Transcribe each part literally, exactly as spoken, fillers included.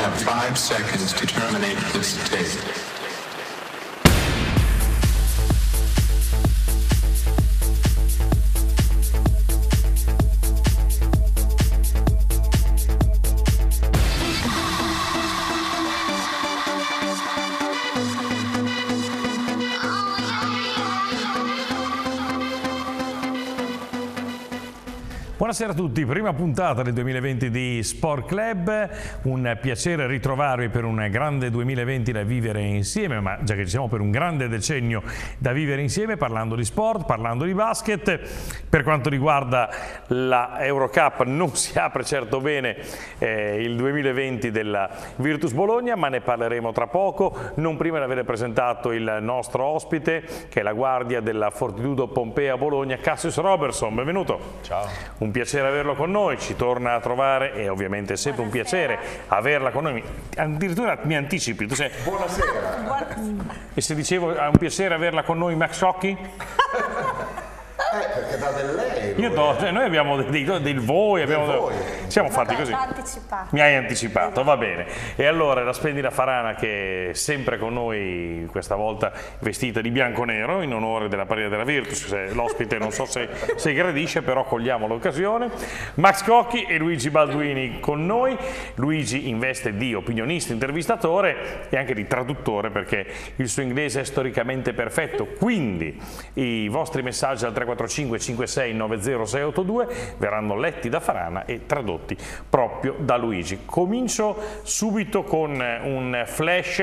have five seconds to terminate this tape. Buonasera a tutti, prima puntata del duemilaventi di Sport Club, un piacere ritrovarvi per un grande duemilaventi da vivere insieme, ma già che ci siamo per un grande decennio da vivere insieme, parlando di sport, parlando di basket. Per quanto riguarda la Eurocup non si apre certo bene eh, il duemilaventi della Virtus Bologna, ma ne parleremo tra poco, non prima di aver presentato il nostro ospite, che è la guardia della Fortitudo Pompea Bologna, Cassius Robertson. Benvenuto. Ciao. Un piacere averlo con noi, ci torna a trovare e ovviamente è sempre Buonasera. Un piacere averla con noi. Addirittura mi anticipi. Tu sei... Buonasera. Buonasera. E se dicevo è un piacere averla con noi Max Sciocchi? Eh, perché da del lei. Io do, cioè noi abbiamo dei, dei, del voi, abbiamo del voi. Siamo fatti così. Anticipato. Mi hai anticipato, va bene. E allora la splendida Farana, che è sempre con noi, questa volta vestita di bianco-nero in onore della partita della Virtus. L'ospite non so se, se gradisce, però cogliamo l'occasione. Max Cocchi e Luigi Balduini con noi. Luigi in veste di opinionista, intervistatore e anche di traduttore, perché il suo inglese è storicamente perfetto. Quindi i vostri messaggi al tre quattro cinque cinque sei nove zero sei otto due verranno letti da Farana e tradotti proprio da Luigi. Comincio subito con un flash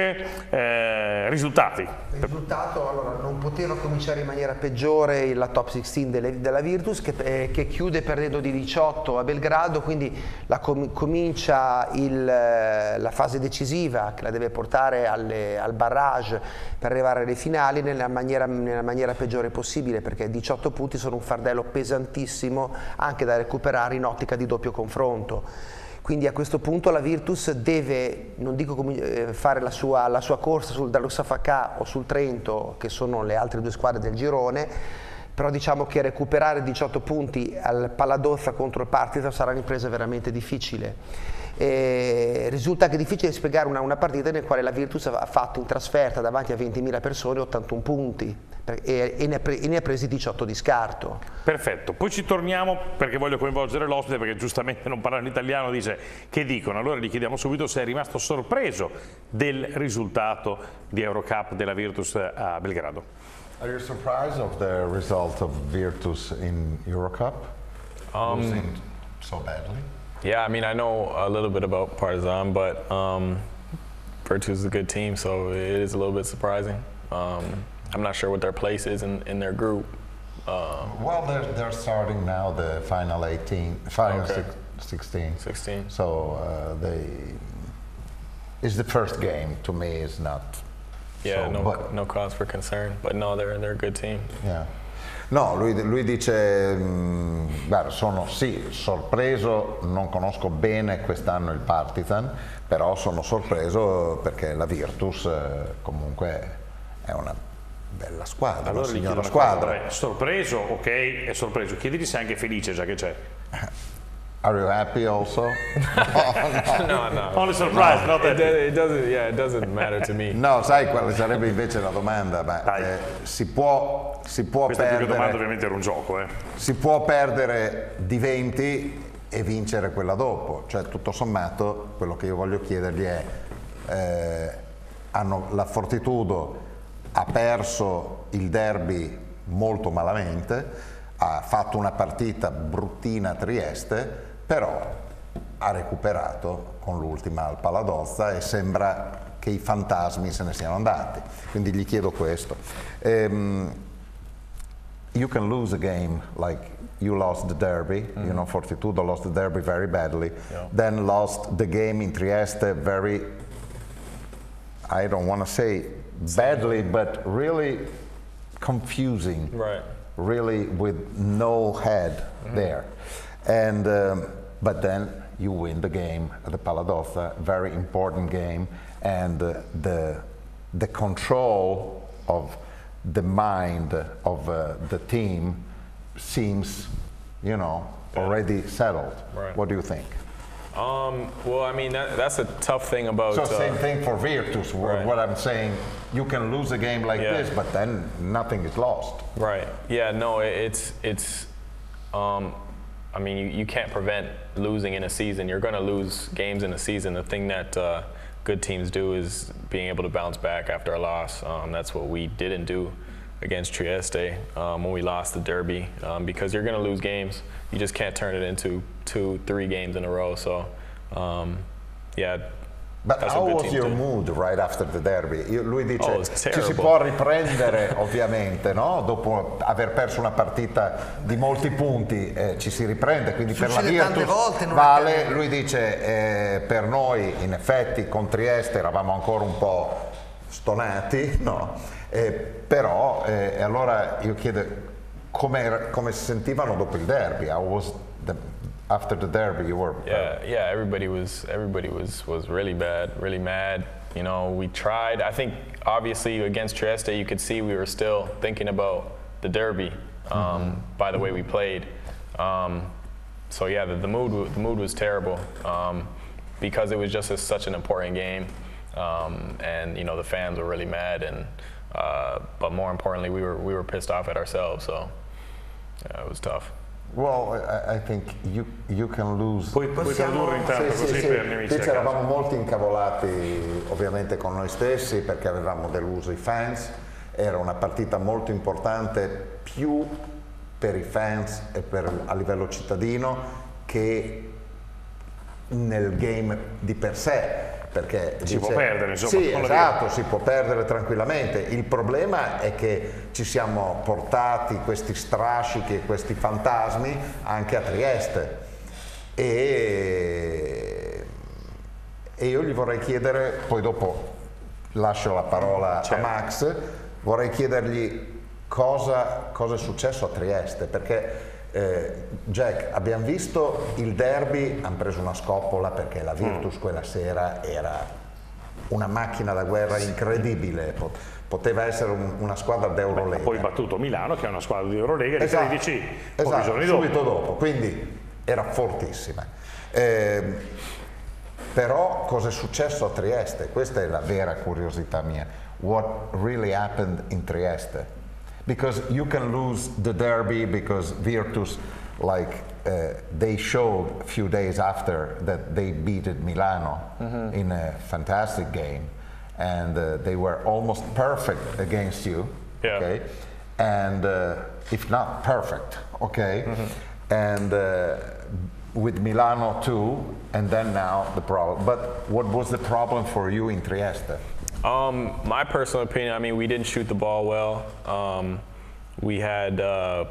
eh, risultati. Il risultato, allora, non poteva cominciare in maniera peggiore la top sedici delle, della Virtus, che, eh, che chiude perdendo di diciotto a Belgrado, quindi la com comincia il, la fase decisiva che la deve portare alle, al barrage per arrivare alle finali nella maniera, nella maniera peggiore possibile, perché diciotto punti sono un fardello pesantissimo anche da recuperare in ottica di doppio confronto. Quindi a questo punto la Virtus deve, non dico fare la sua, la sua corsa sul Darussafaka o sul Trento, che sono le altre due squadre del girone, però diciamo che recuperare diciotto punti al Paladozza contro il Partizan sarà un'impresa veramente difficile. E risulta che è difficile spiegare una, una partita nel quale la Virtus ha fatto in trasferta davanti a ventimila persone ottantuno punti e, e, ne pre, e ne ha presi diciotto di scarto. Perfetto, poi ci torniamo perché voglio coinvolgere l'ospite, perché giustamente non parlando italiano dice che dicono. Allora gli chiediamo subito se è rimasto sorpreso del risultato di Eurocup della Virtus a Belgrado. Are you surprised of the result of Virtus in Eurocup? Um, Losing so badly? Yeah, I mean, I know a little bit about Partizan, but um, Virtus is a good team, so it is a little bit surprising. Um, I'm not sure what their place is in, in their group. Uh, well, they're, they're starting now the final eighteen, final Okay. sixteen. sixteen. So uh, they, it's the first game. To me, it's not. Yeah, so, no, but, no cause for concern, but no, they're they're a good team. Yeah. No, lui, lui dice, mh, guarda, sono sì sorpreso, non conosco bene quest'anno il Partizan, però sono sorpreso perché la Virtus eh, comunque è una bella squadra, Allora una gli signora chiedo una squadra. cosa, vabbè, sorpreso, ok, è sorpreso. Chiedigli se è anche felice già che c'è. Are you happy also? No, no. no. Only surprise, not It, that. do- it doesn't. Yeah, it doesn't matter to me. No, sai quale sarebbe invece la domanda? Ma, Dai. eh, si può, si può Questa più che domanda perdere, ovviamente era un gioco, eh. si può perdere di venti e vincere quella dopo, cioè tutto sommato quello che io voglio chiedergli è eh, hanno, la Fortitudo ha perso il derby molto malamente, ha fatto una partita bruttina a Trieste, però ha recuperato con l'ultima al Paladozza e sembra che i fantasmi se ne siano andati, quindi gli chiedo questo. Um, you can lose a game like you lost the derby, mm-hmm. you know, Fortitudo lost the derby very badly, Yeah. then lost the game in Trieste very, I don't want to say badly, but really confusing, Right. really with no head mm-hmm. there. And um, but then you win the game at the Paladozza, very important game, and uh, the the control of the mind of uh, the team seems, you know, already settled. Right. What do you think? Um, well, I mean, that, that's a tough thing about. So uh, same thing for Virtus. Right. What I'm saying, you can lose a game like Yeah. this, but then nothing is lost. Right. Yeah. No. It, it's it's. Um, I mean, you, you can't prevent losing in a season. You're going to lose games in a season. The thing that uh, good teams do is being able to bounce back after a loss. Um, that's what we didn't do against Trieste um, when we lost the derby, um, because you're going to lose games. You just can't turn it into two, three games in a row. So, um, yeah. But that's how what good was teams your do. mood right after the derby? Io- Lui dice Oh, it's ci si terrible. può riprendere ovviamente, no? Dopo aver perso una partita di molti punti eh, ci si riprende, quindi per la Succede tante Virtus volte, non vale. accade. Lui dice eh, per noi in effetti con Trieste eravamo ancora un po' stonati, no? Eh, però eh, e allora io chiedo come, come si sentivano dopo il derby? How was the, after the derby you were? Yeah, yeah. Everybody was everybody was was really bad, really mad. You know, we tried. I think obviously against Trieste, you could see we were still thinking about the derby um, Mm-hmm. by the way we played. Um, so yeah, the, the mood wa- the mood was terrible um, because it was just a, such an important game, um, and you know the fans were really mad, and uh, but more importantly, we were we were pissed off at ourselves. So yeah, it was tough. Well, I, I think you, you can lose. Puoi, puoi Possiamo- tradurre intanto Sì, così sì, sì. per gli amici Qui a casa. eravamo molto incavolati ovviamente con noi stessi perché avevamo deluso i fans, era una partita molto importante più per i fans e per, a livello cittadino che nel game di per sé. Perché Si dice- può perdere, insomma, Sì, quello esatto, si può perdere tranquillamente. Il problema è che ci siamo portati questi strascichi e questi fantasmi anche a Trieste. E, e io gli vorrei chiedere, poi dopo lascio la parola Certo. a Max, vorrei chiedergli cosa, cosa è successo a Trieste, perché eh, Jack, abbiamo visto il derby, hanno preso una scoppola perché la Virtus quella sera era una macchina da guerra incredibile, Pot- poteva essere un- una squadra d'Eurolega. Poi battuto Milano, che è una squadra di Eurolega di Esatto, tredici, pochi esatto, giorni dopo. subito dopo, quindi era fortissima. Eh, però cosa è successo a Trieste? Questa è la vera curiosità mia. What really happened in Trieste? Because you can lose the derby because Virtus, like uh, they showed a few days after that they beated Milano in a fantastic game, and uh, they were almost perfect against you. Yeah. Okay, and uh, if not perfect, okay, and uh, with Milano too, and then now the problem. But what was the problem for you in Trieste? Um, my personal opinion, I mean, we didn't shoot the ball well. Um, we had uh,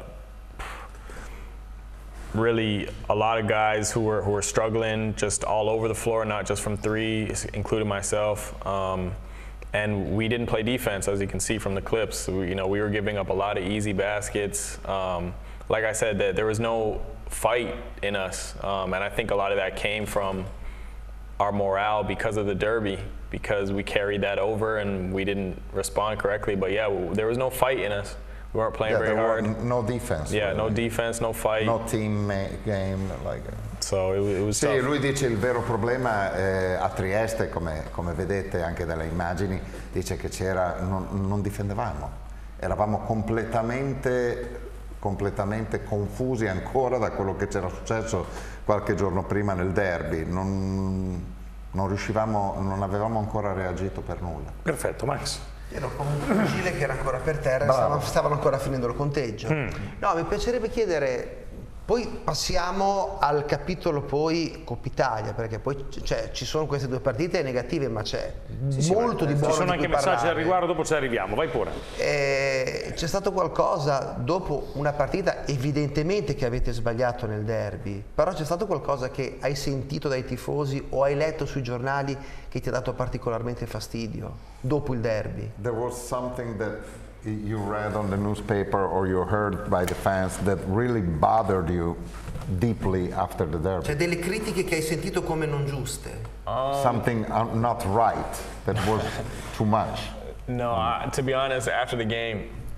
really a lot of guys who were who were struggling just all over the floor, not just from three, including myself. Um, and we didn't play defense, as you can see from the clips. We, you know, we were giving up a lot of easy baskets. Um, like I said, that there was no fight in us, um, and I think a lot of that came from our morale because of the derby, because we carried that over and we didn't respond correctly. But yeah, w- there was no fight in us. We weren't playing Yeah, very there were hard. n- no defense. Yeah, no really. defense, no fight. No team ma- game. Like. So it, wa- it was Sì, tough. lui dice il vero problema eh, a Trieste, come, come vedete anche dalle immagini, dice che c'era, non, non difendevamo, eravamo completamente, completamente confusi ancora da quello che c'era successo qualche giorno prima nel derby, non, non riuscivamo, non avevamo ancora reagito per nulla. Perfetto, Max. Ero comunque un Gile che era ancora per terra, Bravo. stavano, stavano ancora finendo il conteggio. No, mi piacerebbe chiedere, poi passiamo al capitolo poi Coppa Italia, perché poi c- cioè, ci sono queste due partite negative, ma c'è molto di buono Ci sono di anche cui messaggi al parlare. riguardo, dopo ci arriviamo, vai pure. Eh, c'è stato qualcosa dopo una partita, evidentemente che avete sbagliato nel derby, però c'è stato qualcosa che hai sentito dai tifosi o hai letto sui giornali che ti ha dato particolarmente fastidio dopo il derby? There was something that you read on the newspaper or you heard by the fans that really bothered you deeply after the derby? Cioè delle critiche che hai sentito come non giuste? Something uh, not right, that was too much. No, I, to be honest, after the game,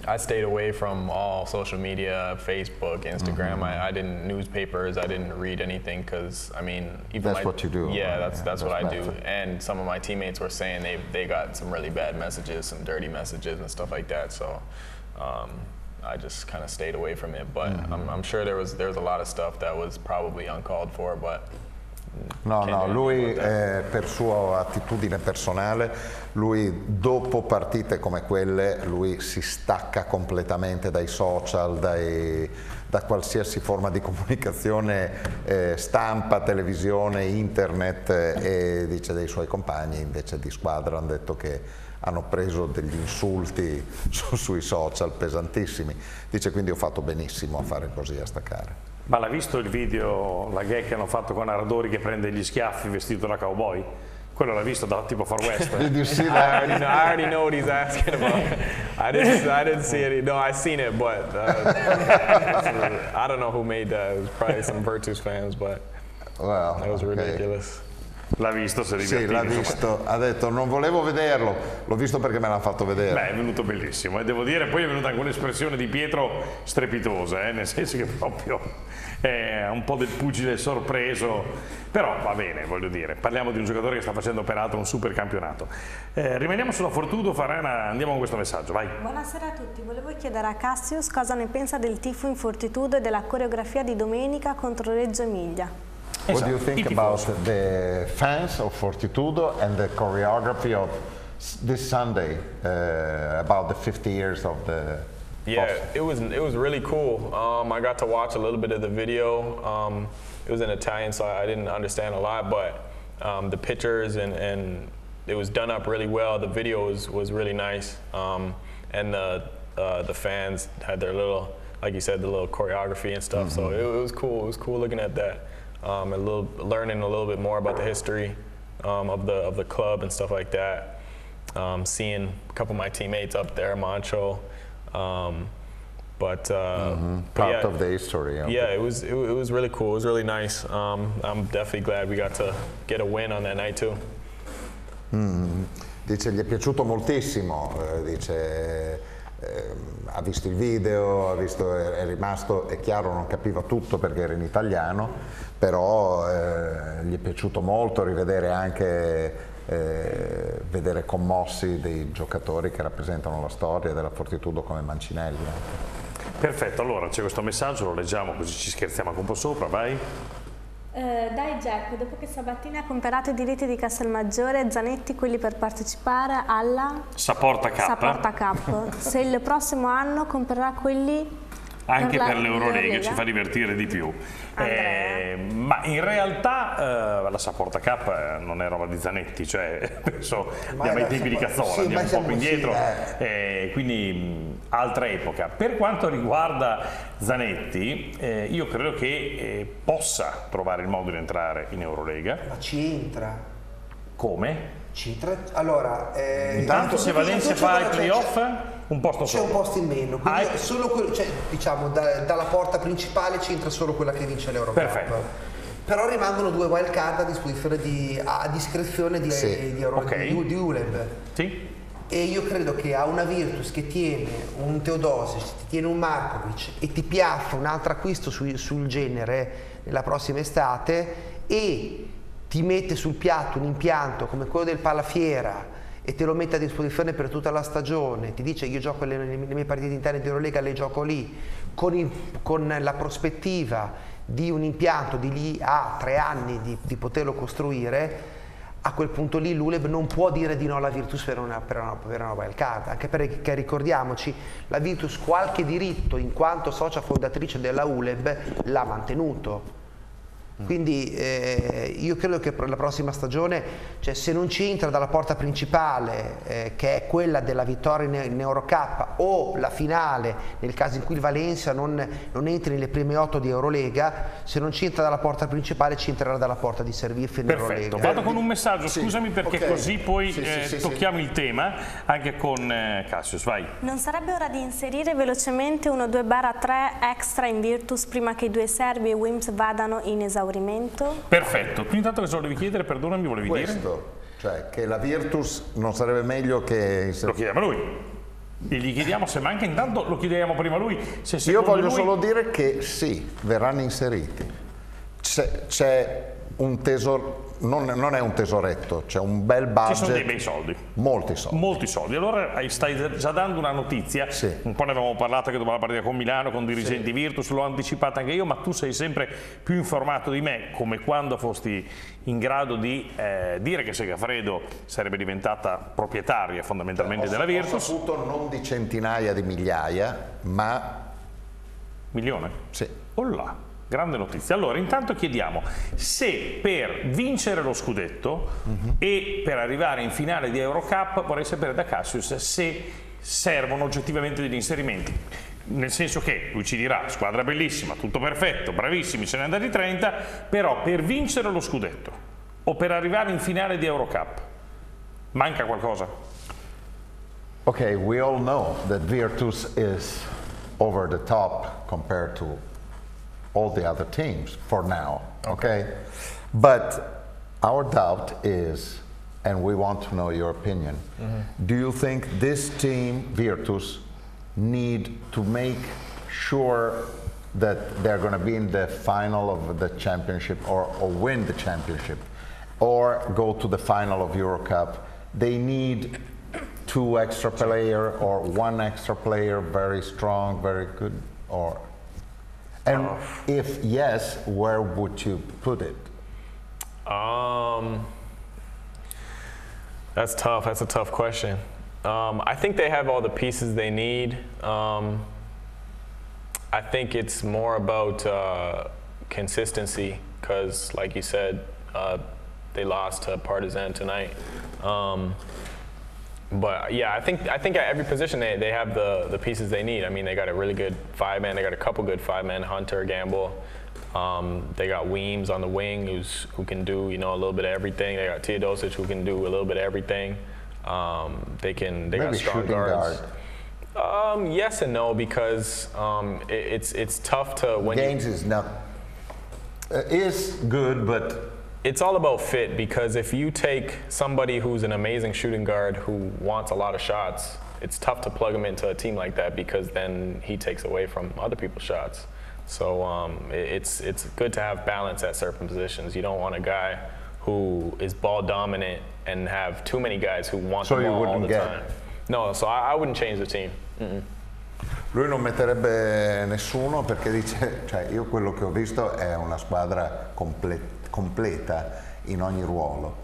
I stayed away from all social media, Facebook, Instagram. Mm-hmm. I, I didn't newspapers. I didn't read anything because I mean, even that's my, what you do. Yeah, right? that's yeah, that's, that's what better. I do. And some of my teammates were saying they they got some really bad messages, some dirty messages and stuff like that. So um, I just kind of stayed away from it. But mm-hmm. I'm, I'm sure there was there was a lot of stuff that was probably uncalled for, but. No, no, lui eh, per sua attitudine personale, lui dopo partite come quelle, lui si stacca completamente dai social, dai, da qualsiasi forma di comunicazione, eh, stampa, televisione, internet, eh, e dice dei suoi compagni invece di squadra hanno detto che hanno preso degli insulti su, sui social pesantissimi, dice quindi ho fatto benissimo a fare così, a staccare. Ma l'ha visto il video, la gag che hanno fatto con Aradori che prende gli schiaffi vestito da cowboy? Quello l'ha visto da tipo Far West. Did you see I that? already know, I already know what he's asking about. I didn't, I didn't see it. No, I seen it, but uh, I don't know who made that. It was probably some Virtus fans, but Well, that was okay. ridiculous. L'ha visto, si è divertito. Sì, l'ha insomma. visto, ha detto non volevo vederlo, l'ho visto perché me l'hanno fatto vedere. Beh, è venuto bellissimo e devo dire poi è venuta anche un'espressione di Pietro strepitosa, eh, nel senso che proprio è un po' del pugile sorpreso, però va bene, voglio dire, parliamo di un giocatore che sta facendo peraltro un super campionato. Eh, rimaniamo sulla Fortitudo, Farana, andiamo con questo messaggio, vai. Buonasera a tutti, volevo chiedere a Cassius cosa ne pensa del tifo in Fortitudo e della coreografia di domenica contro Reggio Emilia. What do you Esatto, think i about tifosi. the fans of Fortitudo and the choreography of s- this Sunday, uh, about the fifty years of the Yeah, of- it was it was really cool. Um, I got to watch a little bit of the video. Um, it was in Italian, so I didn't understand a lot, but um, the pictures and, and it was done up really well. The video was, was really nice, um, and the uh, the fans had their little, like you said, the little choreography and stuff. Mm-hmm. So it, it was cool. It was cool looking at that, um, and a little learning a little bit more about the history um, of the of the club and stuff like that. Um, seeing a couple of my teammates up there, Mancho. Um, but, uh, mm-hmm. but part yeah, of the history. Of yeah, it was it, it was really cool. It was really nice. Um, I'm definitely glad we got to get a win on that night too. Mm. Dice gli è piaciuto moltissimo, eh, dice eh, ha visto il video, ha visto, è, è rimasto, è chiaro non capiva tutto perché era in italiano, però eh, gli è piaciuto molto rivedere anche Eh, vedere commossi dei giocatori che rappresentano la storia della Fortitudo come Mancinelli. Perfetto, allora c'è questo messaggio, lo leggiamo così ci scherziamo anche un po' sopra, vai. Eh, dai Jack, dopo che Sabatini ha comprato i diritti di Castelmaggiore, Zanetti quelli per partecipare alla Saporta Cup. Saporta Cup. Se il prossimo anno comprerà quelli anche per, per la, l'Eurolega, ci fa divertire di più. Eh, ma in realtà eh, la Saporta Cup eh, non è roba di Zanetti, cioè penso andiamo ai tempi di Cazzola, sì, andiamo un po' più sì, indietro, eh. eh, quindi mh, altra epoca. Per quanto riguarda Zanetti, eh, io credo che eh, possa trovare il modo di entrare in Eurolega. Ma ci entra. Come? Ci entra. Allora, eh, Intanto se Valencia fa i playoff, un posto c'è solo. un posto in meno, quindi Ah, solo quello, cioè, diciamo da- dalla porta principale ci entra solo quella che vince l'Europa. Perfetto. Però rimangono due wild card a disposizione di, a discrezione di, Sì. di, Euro, Ok. di, di Uleb. Sì? E io credo che a una Virtus che tiene un Teodosic, ti tiene un Markovic e ti piazza un altro acquisto su- sul genere nella prossima estate e ti mette sul piatto un impianto come quello del Palafiera e te lo mette a disposizione per tutta la stagione, ti dice io gioco le, le mie partite interne di Eurolega, le gioco lì, con, il, con la prospettiva di un impianto di lì a tre anni di, di poterlo costruire, a quel punto lì l'Uleb non può dire di no alla Virtus per una, per una, per una wild card, anche perché ricordiamoci, la Virtus qualche diritto in quanto socia fondatrice della Uleb l'ha mantenuto. Quindi eh, io credo che per la prossima stagione, cioè, se non ci entra dalla porta principale, eh, che è quella della vittoria in, in Eurocup, o la finale, nel caso in cui il Valencia non, non entri nelle prime otto di Eurolega, se non ci entra dalla porta principale ci entrerà dalla porta di servizio in Perfetto, Eurolega. vado con un messaggio, Sì, scusami perché ok. così poi Sì, sì, eh, sì, tocchiamo il tema anche con eh, Cassius, vai. Non sarebbe ora di inserire velocemente uno due barra tre extra in Virtus prima che i due serbi e Wims vadano in esaurimento? Perfetto, tu intanto cosa volevi chiedere, perdonami, volevi dire? Questo, cioè che la Virtus non sarebbe meglio che Lo chiediamo a lui. E gli chiediamo se manca, intanto lo chiediamo prima a lui. Se Io voglio lui... solo dire che sì, verranno inseriti. C'è un tesoro, non, non è un tesoretto, c'è un bel budget. Ci sono dei bei soldi. Molti soldi. Molti soldi. Allora stai già dando una notizia, Sì. un po' ne avevamo parlato che dopo la partita con Milano, con dirigenti Sì. Virtus, l'ho anticipata anche io, ma tu sei sempre più informato di me, come quando fosti in grado di eh, dire che Segafredo sarebbe diventata proprietaria fondamentalmente Ho- della Ho Virtus. saputo non di centinaia di migliaia, ma Milione? sì. Oh là, grande notizia. Allora, intanto chiediamo se per vincere lo scudetto Mm-hmm. e per arrivare in finale di Eurocup, vorrei sapere da Cassius se servono oggettivamente degli inserimenti. Nel senso che lui ci dirà, squadra bellissima, tutto perfetto, bravissimi, se ne è andati trenta, però per vincere lo scudetto o per arrivare in finale di Eurocup, manca qualcosa? Okay, we all know that Virtus is over the top compared to all the other teams for now, okay? But our doubt is, and we want to know your opinion, do you think this team, Virtus, need to make sure that they're going to be in the final of the championship or, or win the championship or go to the final of Eurocup? They need two extra player or one extra player, very strong, very good, or and if yes, where would you put it? Um, that's tough. That's a tough question. Um, I think they have all the pieces they need. Um, I think it's more about uh, consistency because, like you said, uh, they lost to Partizan tonight. Um, But yeah, I think I think at every position they, they have the, the pieces they need. I mean, they got a really good five man. They got a couple good five men. Hunter, Gamble. Um, they got Weems on the wing, who's who can do you know a little bit of everything. They got Teodosic, who can do a little bit of everything. Um, they can they Maybe got strong shooting guards. guard. Um, yes and no because um, it, it's it's tough to when Gaines you, is not uh, is good, but it's all about fit because if you take somebody who's an amazing shooting guard who wants a lot of shots, it's tough to plug him into a team like that because then he takes away from other people's shots. So um, it, it's it's good to have balance at certain positions. You don't want a guy who is ball dominant and have too many guys who want So the you ball all wouldn't the get- time. No, so I, I wouldn't change the team. Mm-mm. lui non metterebbe nessuno perché dice, cioè io quello che ho visto è una squadra comple- completa in ogni ruolo.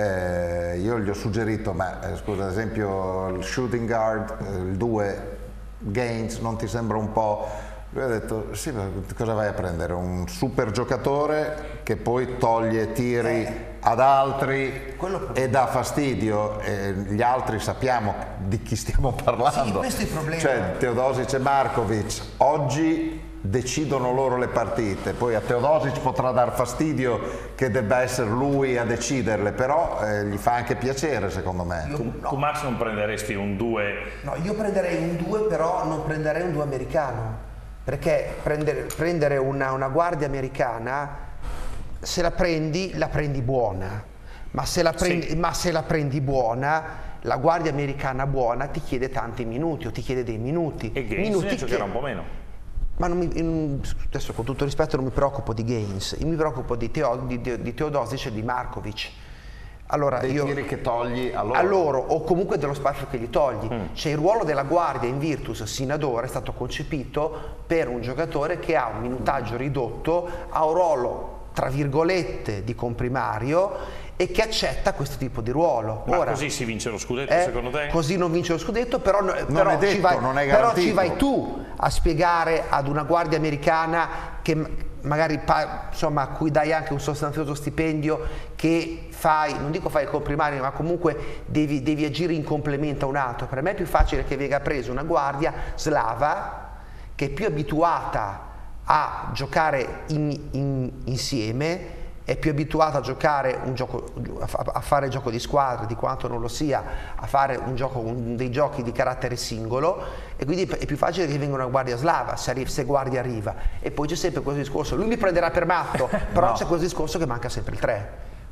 Eh, io gli ho suggerito, ma eh, scusa, ad esempio il shooting guard, eh, il due Gaines, non ti sembra un po'... Lui ha detto, sì, ma cosa vai a prendere? Un super giocatore che poi toglie tiri Eh. ad altri Quello- e dà fastidio, e gli altri sappiamo di chi stiamo parlando. Sì, questo è il problema. Cioè, Teodosic e Markovic oggi decidono loro le partite, poi a Teodosic potrà dar fastidio che debba essere lui a deciderle, però eh, gli fa anche piacere secondo me. Io- Tu, no. tu Max non prenderesti un due? No, io prenderei un due, però non prenderei un due americano, perché prendere, prendere una, una guardia americana, se la prendi, la prendi buona, ma se la prendi, Sì. ma se la prendi buona, la guardia americana buona ti chiede tanti minuti o ti chiede dei minuti. E Gaines minuti ne giocherà che- un po' meno. Ma non mi, in- adesso con tutto rispetto non mi preoccupo di Gaines, io mi preoccupo di, Teo, di, di, di Teodosic e di Markovic. Allora, Dei io, tiri che togli a loro. a loro o comunque dello spazio che gli togli. Mm. Cioè il ruolo della guardia in Virtus sino ad ora è stato concepito per un giocatore che ha un minutaggio ridotto, ha un ruolo tra virgolette di comprimario e che accetta questo tipo di ruolo. Ma Ora, così si vince lo scudetto, eh, secondo te? così non vince lo scudetto, però, no- però è detto, ci vai, non è però ci garantito. vai tu a spiegare ad una guardia americana che m- magari pa- insomma, a cui dai anche un sostanzioso stipendio, che fai, non dico fai il comprimario, ma comunque devi, devi agire in complemento a un altro. Per me è più facile che venga presa una guardia slava che è più abituata a giocare in- in- insieme, è più abituata a giocare un gioco, a fa- a fare gioco di squadra di quanto non lo sia a fare un gioco, un- dei giochi di carattere singolo, e quindi è più facile che venga una guardia slava se, arri- se guardia arriva. E poi c'è sempre questo discorso, lui mi prenderà per matto, però No. c'è questo discorso che manca sempre il tre.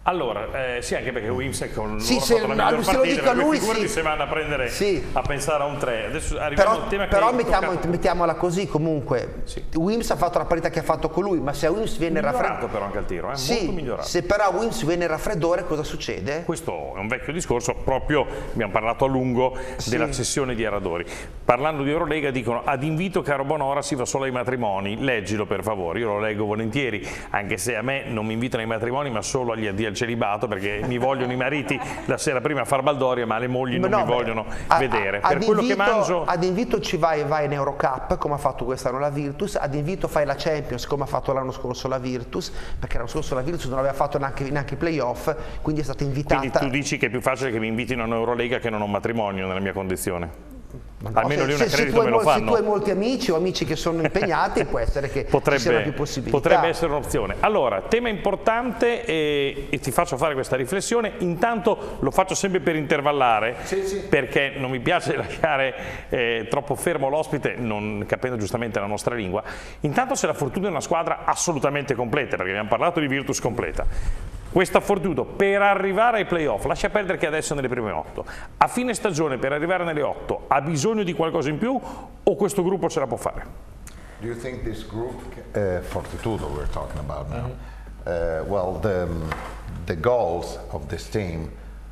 Allora, eh, sì, anche perché Wimsack con Sì, loro se- ha fatto la no, miglior se lo partita, dico a per cui lui, figurati sì. se vanno a prendere Sì. a pensare a un tre. Adesso arriviamo Però, al tema però che mettiamo, tocca- mettiamola così comunque, Sì. Wims ha fatto la partita che ha fatto con lui, ma se a Wims viene il migliorato raffreddore, però anche al tiro, eh? sì, molto migliorato. se però a Wims viene il raffreddore cosa succede? Questo è un vecchio discorso, proprio abbiamo parlato a lungo della cessione di Aradori. Parlando di Eurolega dicono ad invito caro Bonora si va solo ai matrimoni, leggilo per favore, io lo leggo volentieri, anche se a me non mi invitano ai matrimoni ma solo agli addii al celibato perché mi vogliono i mariti la sera prima a far baldoria ma le mogli non No, mi beh, vogliono a- vedere. a- Per ad quello che invito- mangio... Ad invito ci vai, vai in Eurocup come ha fatto quest'anno la Virtus, ad invito fai la Champions come ha fatto l'anno scorso la Virtus, perché l'anno scorso la Virtus non aveva fatto neanche, neanche i playoff, quindi è stata invitata. Quindi tu dici che è più facile che mi invitino a un'Eurolega che non ho un matrimonio nella mia condizione? Ma no, Almeno se, lì un se- se accredito tu hai me lo mol- se fanno. tu hai molti amici o amici che sono impegnati può essere che ci siano Potrebbe, più possibilità. potrebbe essere un'opzione. Allora, tema importante e, e ti faccio fare questa riflessione. Intanto lo faccio sempre per intervallare, perché non mi piace lasciare eh, troppo fermo l'ospite, non capendo giustamente la nostra lingua. Intanto se la Fortuna è una squadra assolutamente completa, perché abbiamo parlato di Virtus completa. Questa Fortitudo per arrivare ai playoff, lascia perdere che adesso è nelle prime otto, a fine stagione per arrivare nelle otto ha bisogno di qualcosa in più o questo gruppo ce la può fare? Do you think this group, uh, Fortitudo we're talking about now, uh, well, the, the goals of this team,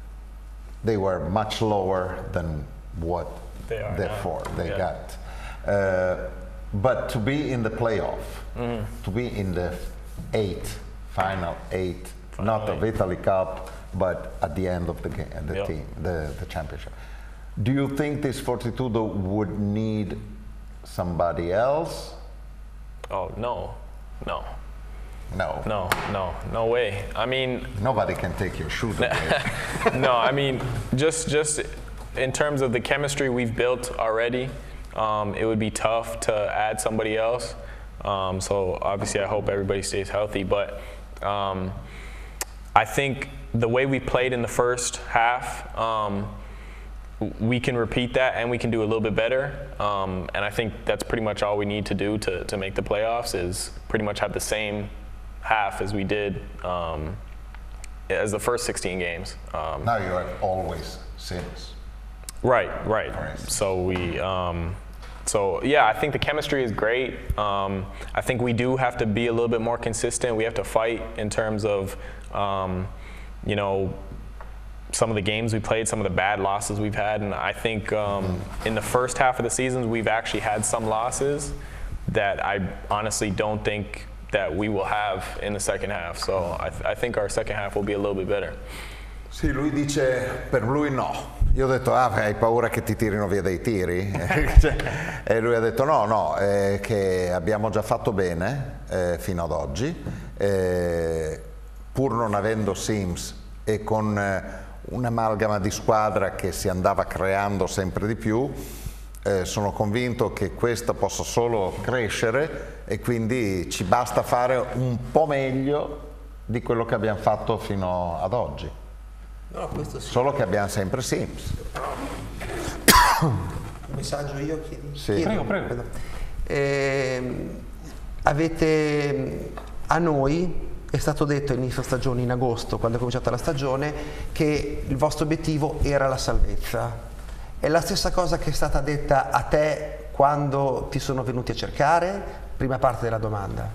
they were much lower than what They are therefore now, they yeah. got. Uh, but to be in the playoff, to be in the eight, final eight, not of Italy Cup, but at the end of the game, the Yep. team, the, the championship. Do you think this Fortitudo would need somebody else? Oh no, no, No. no, no, no way. I mean, Nobody can take your shoes away. no, I mean, just just in terms of the chemistry we've built already, um, it would be tough to add somebody else. Um, so obviously, I hope everybody stays healthy. But um, I think the way we played in the first half, um, we can repeat that and we can do a little bit better. Um, and I think that's pretty much all we need to do to, to make the playoffs is pretty much have the same half as we did um, as the first sixteen games. Um, Now you have always Sims. right, right. For instance. So we, um, so yeah, I think the chemistry is great. Um, I think we do have to be a little bit more consistent. We have to fight in terms of, um, you know, some of the games we played, some of the bad losses we've had, and I think um, in the first half of the season we've actually had some losses that I honestly don't think that we will have in the second half. So I, th- I think our second half will be a little bit better. Sì, lui dice per lui no. Io ho detto, ah, hai paura che ti tirino via dei tiri? E lui ha detto no, no, eh, che abbiamo già fatto bene eh, fino ad oggi, eh, pur non avendo Sims e con eh, un'amalgama di squadra che si andava creando sempre di più, eh, sono convinto che questa possa solo crescere e quindi ci basta fare un po' meglio di quello che abbiamo fatto fino ad oggi. No, questo sì. Solo che abbiamo sempre Sims. Un messaggio io chiedi? Sì. Chiedo. Prego, prego. Ehm, avete a noi è stato detto all'inizio stagione, in agosto, quando è cominciata la stagione, che il vostro obiettivo era la salvezza. È la stessa cosa che è stata detta a te quando ti sono venuti a cercare? Prima parte della domanda.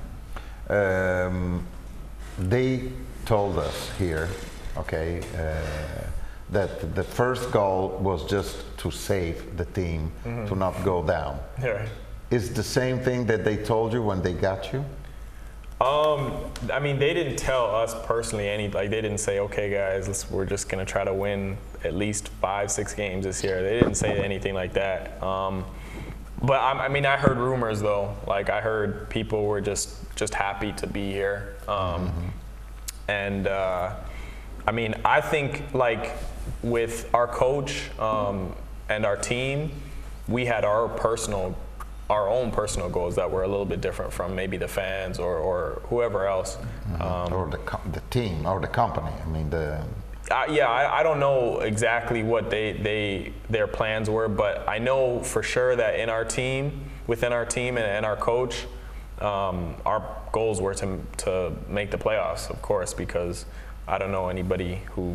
Um, they told us here, okay, uh, that the first goal was just to save the team, to not go down. Yeah. Is the same thing that they told you when they got you? Um, I mean, they didn't tell us personally any, like they didn't say, okay guys, let's, we're just gonna try to win at least five, six games this year. They didn't say anything like that. Um, but I, I mean, I heard rumors though. Like I heard people were just, just happy to be here. Um, mm-hmm. And uh, I mean, I think like with our coach um, and our team, we had our personal our own personal goals that were a little bit different from maybe the fans or, or whoever else. Mm-hmm. Um, or the, co- the team, or the company, I mean the... I, yeah, I, I don't know exactly what they, they their plans were, but I know for sure that in our team, within our team and, and our coach, um, our goals were to, to make the playoffs, of course, because I don't know anybody who,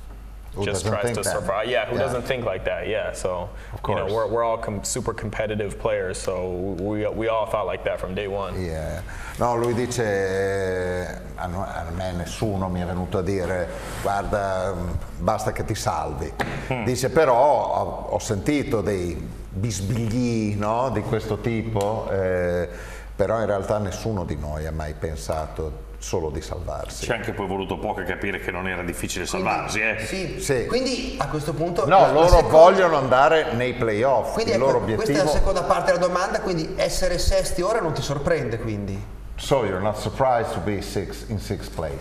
Who just doesn't tries think to that. survive. Yeah, who Yeah. doesn't think like that? Yeah, so Of you know, course. we're we're all com super competitive players, so we we all thought like that from day one. Yeah. No, lui dice, eh, a no- a me nessuno mi è venuto a dire guarda mh, basta che ti salvi. Dice però ho, ho sentito dei bisbigli, no, di questo tipo, eh, però in realtà nessuno di noi ha mai pensato solo di salvarsi. Ci ha anche poi voluto poco a capire che non era difficile salvarsi. Eh. Sì. Sì. Quindi a questo punto... No, la- la loro seconda- vogliono andare nei playoff, Quindi il ecco, loro questa è obiettivo. la seconda parte della domanda, quindi essere sesti ora non ti sorprende quindi? So you're not surprised to be six in sixth place.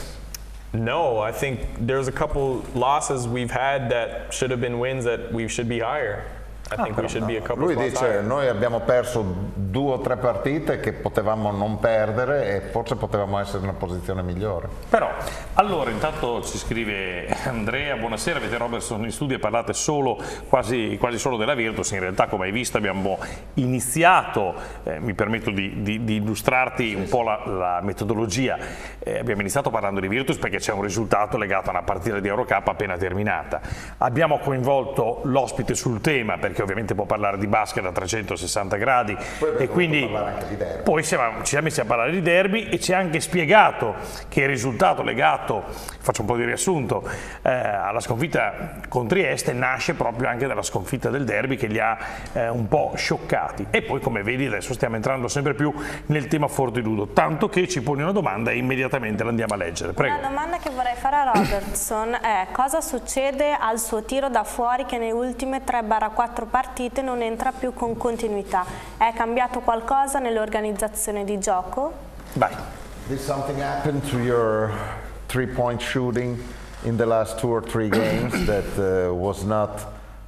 No, I think there's a couple losses we've had that should have been wins that we should be higher. I think we should be a couple Lui spots dice higher. noi abbiamo perso due o tre partite che potevamo non perdere e forse potevamo essere in una posizione migliore. Però, allora, intanto ci scrive Andrea, buonasera, avete Robertson in studio e parlate solo, quasi, quasi solo della Virtus. In realtà, come hai visto, abbiamo iniziato, eh, mi permetto di, di, di illustrarti un po' la, la metodologia, eh, abbiamo iniziato parlando di Virtus perché c'è un risultato legato a una partita di Eurocup appena terminata. Abbiamo coinvolto l'ospite sul tema perché ovviamente può parlare di basket a trecentosessanta gradi e quindi parlare anche di derby. poi siamo, ci siamo messi a parlare di derby e ci ha anche spiegato che il risultato legato, faccio un po' di riassunto, eh, alla sconfitta con Trieste nasce proprio anche dalla sconfitta del derby che li ha eh, un po' scioccati. E poi, come vedi, adesso stiamo entrando sempre più nel tema Fortitudo, tanto che ci poni una domanda e immediatamente la andiamo a leggere. Prego. Una domanda che vorrei fare a Robertson è cosa succede al suo tiro da fuori che nelle ultime tre quattro partite non entra più con continuità? È cambiato qualcosa nell'organizzazione di gioco? Vai. Did something happen to your three-point shooting in the last two or three games that uh, was not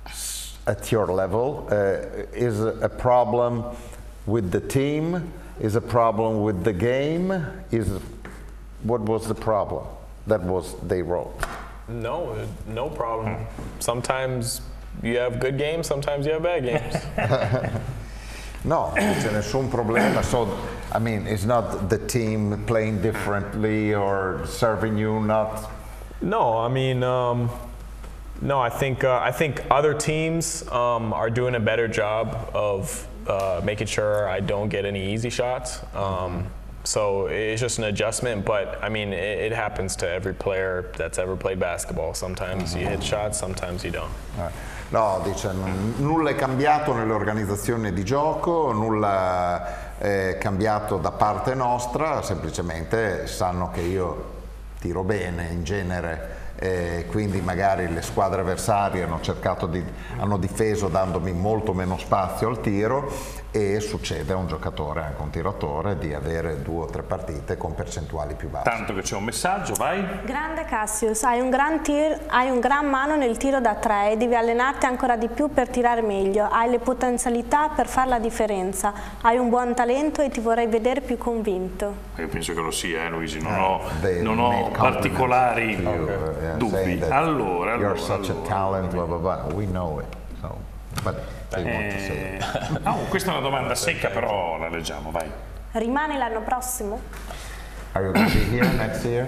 s- at your level? Uh, is a problem with the team? Is a problem with the game? Is what was the problem? That was they wrote. No, no problem. Sometimes you have good games, sometimes you have bad games. No, non c'è nessun problema. So, I mean, it's not the team playing differently or serving you not. No, I mean, um, no, I think uh, I think other teams um, are doing a better job of uh, making sure I don't get any easy shots. Um, so it's just an adjustment, but I mean, it, it happens to every player that's ever played basketball. Sometimes you hit shots, sometimes you don't. No, dice, n- nulla è cambiato nell'organizzazione di gioco, nulla è cambiato da parte nostra, semplicemente sanno che io tiro bene in genere, e quindi magari le squadre avversarie hanno cercato di, hanno difeso dandomi molto meno spazio al tiro e succede a un giocatore, anche un tiratore, di avere due o tre partite con percentuali più basse. Tanto che c'è un messaggio, vai. Grande Cassius, hai un gran, tir- hai un gran mano nel tiro da tre e devi allenarti ancora di più per tirare meglio. Hai le potenzialità per fare la differenza. Hai un buon talento e ti vorrei vedere più convinto. Io penso che lo sia, eh, Luigi, non ho, They non made ho compliments particolari to you, uh, yeah, dubbi. saying that Allora, you're allora, such allora. a talent, blah, blah, blah. We know it. So, but they want to say it. Eh, no, questa è una domanda secca, però la leggiamo, vai. Rimane l'anno prossimo? Are you going to be here next year?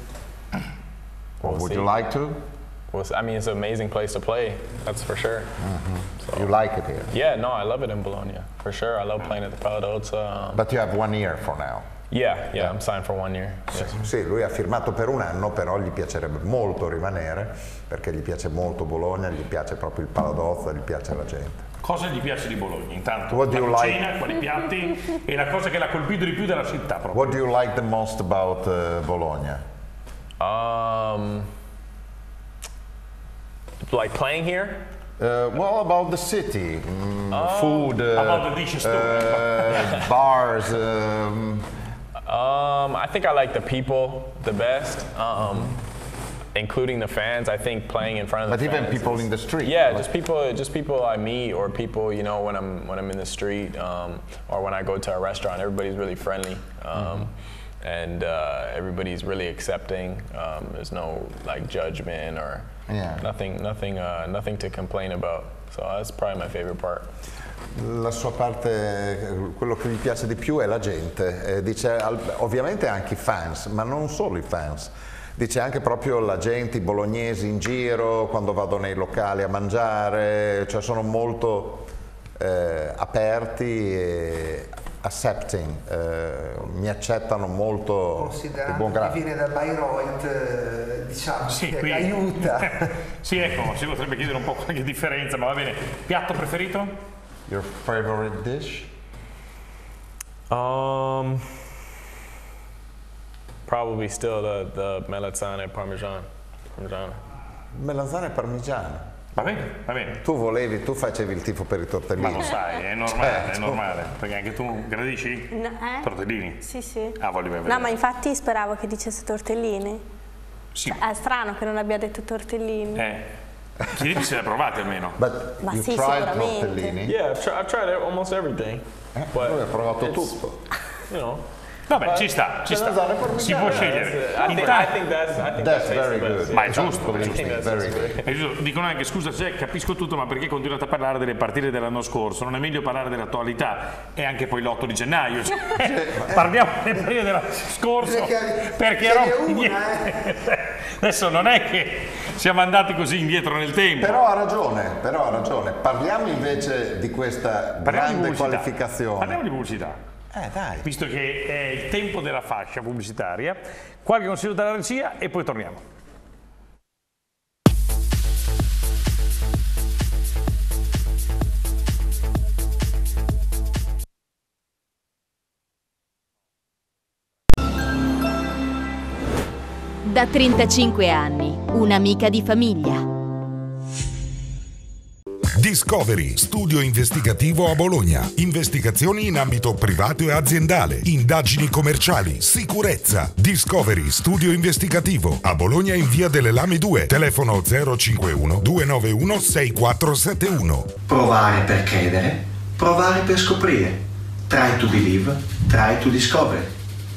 Or We'll would see. you like to? Well, I mean, it's an amazing place to play, that's for sure. You like it here? Yeah, no, I love it in Bologna, for sure. I love playing at the Paladozza. Um, But you have one year for now. yeah, yeah, I'm signed for one year. Yes. Sì, lui ha firmato per un anno, però gli piacerebbe molto rimanere perché gli piace molto Bologna, gli piace proprio il Paladozza, gli piace la gente. Cosa gli piace di Bologna? Intanto What do la you cucina, like? quali piatti e la cosa che l'ha colpito di più della città proprio. What do you like the most about uh, Bologna? Um, like playing here? Uh, well, about the city, mm, food, uh, about the dishes too. uh, bars. Um, Um, I think I like the people the best, um, including the fans. I think playing in front of but the even fans people is- in the street. Yeah, like- just people, just people I meet, or people you know when I'm when I'm in the street, um, or when I go to a restaurant. Everybody's really friendly, um, and uh, everybody's really accepting. Um, there's no like judgment or Yeah. nothing, nothing, uh, nothing to complain about. So that's probably my favorite part. La sua parte, quello che gli piace di più è la gente, eh, dice al- ovviamente anche i fans, ma non solo i fans, Dice anche proprio la gente, i bolognesi in giro, quando vado nei locali a mangiare, cioè sono molto eh, aperti e accepting, eh, mi accettano molto di buon Considerando grado. che viene da Bayreuth, eh, diciamo Sì, che qui- aiuta. Sì, ecco, si potrebbe chiedere un po' qualche differenza, ma va bene. Piatto preferito? Your favorite dish? Um, probably still the, the melanzane parmesan. Parmigiano. Melanzane parmigiane. Va bene, va bene. Tu volevi, tu facevi il tifo per i tortellini. Ma lo sai, è normale, è Certo. normale. Perché anche tu gradisci? No, eh? Tortellini? Sì, sì. Ah, voglio vedere. No, ma infatti speravo che dicesse tortellini. Sì. È strano che non abbia detto tortellini. Eh. Chiedimi se li hai provati almeno. But Ma you sì, tried sicuramente. tortellini? Yeah, I've, try, I've tried almost everything. Eh, But lui ha provato it's, tutto. You know. Vabbè, ci sta, ci sta. melanzane parmigiane, Si può That's scegliere. it. I think, I Intanto- think that's. I think That's that tastes very the best. good. Ma è yeah. giusto, è I giusto. think that's Very tastes good. great. È giusto. Dicono anche, scusa, se capisco tutto, ma perché continuate a parlare delle partite dell'anno scorso? Non è meglio parlare dell'attualità? E anche poi l'otto di gennaio. Cioè, parliamo delle partite dell'anno scorso, Perché- perché ce n'è ero una, indietro. Adesso non è che siamo andati così indietro nel tempo. Però ha ragione, però ha ragione. Parliamo invece di questa Parliamo di grande pubblicità. qualificazione. Parliamo di pubblicità. Eh dai. Visto che è il tempo della fascia pubblicitaria, qualche consiglio dalla regia e poi torniamo. Da trentacinque anni, un'amica di famiglia. Discovery, studio investigativo a Bologna. Investigazioni in ambito privato e aziendale. Indagini commerciali. Sicurezza. Discovery, studio investigativo. A Bologna in via delle Lame due. Telefono zero cinquantuno duecentovantuno sessantaquattro settantuno. Provare per credere, provare per scoprire. Try to believe, try to discover.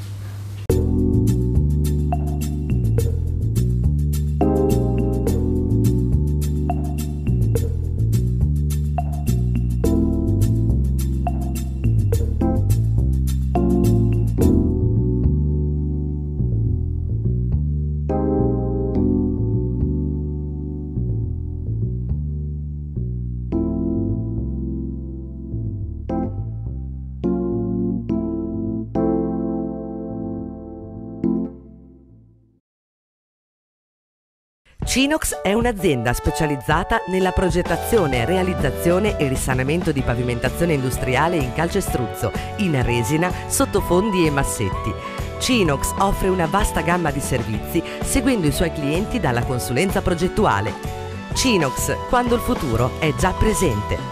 Cinox è un'azienda specializzata nella progettazione, realizzazione e risanamento di pavimentazione industriale in calcestruzzo, in resina, sottofondi e massetti. Cinox offre una vasta gamma di servizi seguendo i suoi clienti dalla consulenza progettuale. Cinox, quando il futuro è già presente.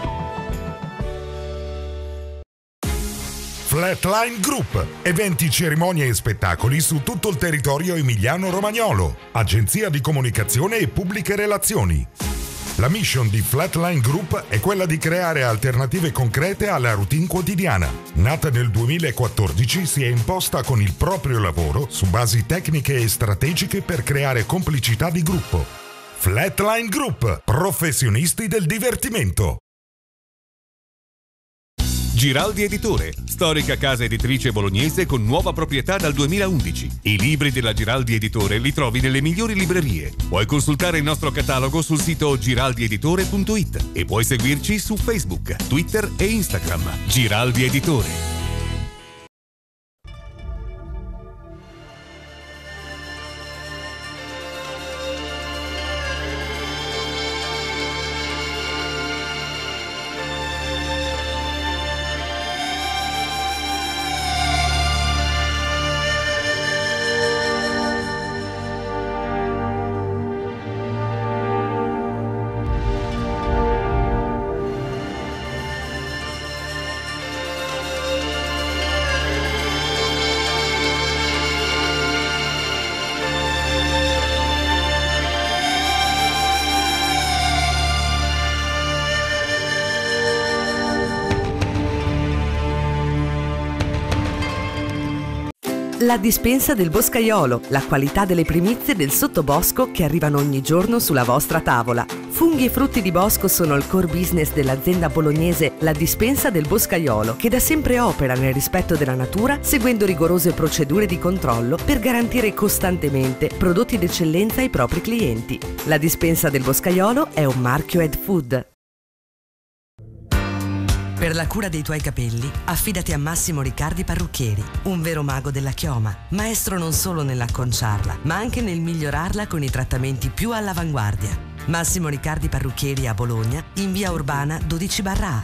Flatline Group, eventi, cerimonie e spettacoli su tutto il territorio emiliano-romagnolo, agenzia di comunicazione e pubbliche relazioni. La mission di Flatline Group è quella di creare alternative concrete alla routine quotidiana. Nata nel duemilaquattordici, si è imposta con il proprio lavoro su basi tecniche e strategiche per creare complicità di gruppo. Flatline Group, professionisti del divertimento. Giraldi Editore, storica casa editrice bolognese con nuova proprietà dal duemilaundici. I libri della Giraldi Editore li trovi nelle migliori librerie. Puoi consultare il nostro catalogo sul sito giraldi editore punto it e puoi seguirci su Facebook, Twitter e Instagram. Giraldi Editore. La dispensa del Boscaiolo, la qualità delle primizie del sottobosco che arrivano ogni giorno sulla vostra tavola. Funghi e frutti di bosco sono il core business dell'azienda bolognese La Dispensa del Boscaiolo, che da sempre opera nel rispetto della natura, seguendo rigorose procedure di controllo per garantire costantemente prodotti d'eccellenza ai propri clienti. La Dispensa del Boscaiolo è un marchio Ed Food. Per la cura dei tuoi capelli, affidati a Massimo Riccardi Parrucchieri, un vero mago della chioma, maestro non solo nell'acconciarla, ma anche nel migliorarla con i trattamenti più all'avanguardia. Massimo Riccardi Parrucchieri a Bologna, in via Urbana dodici barra A.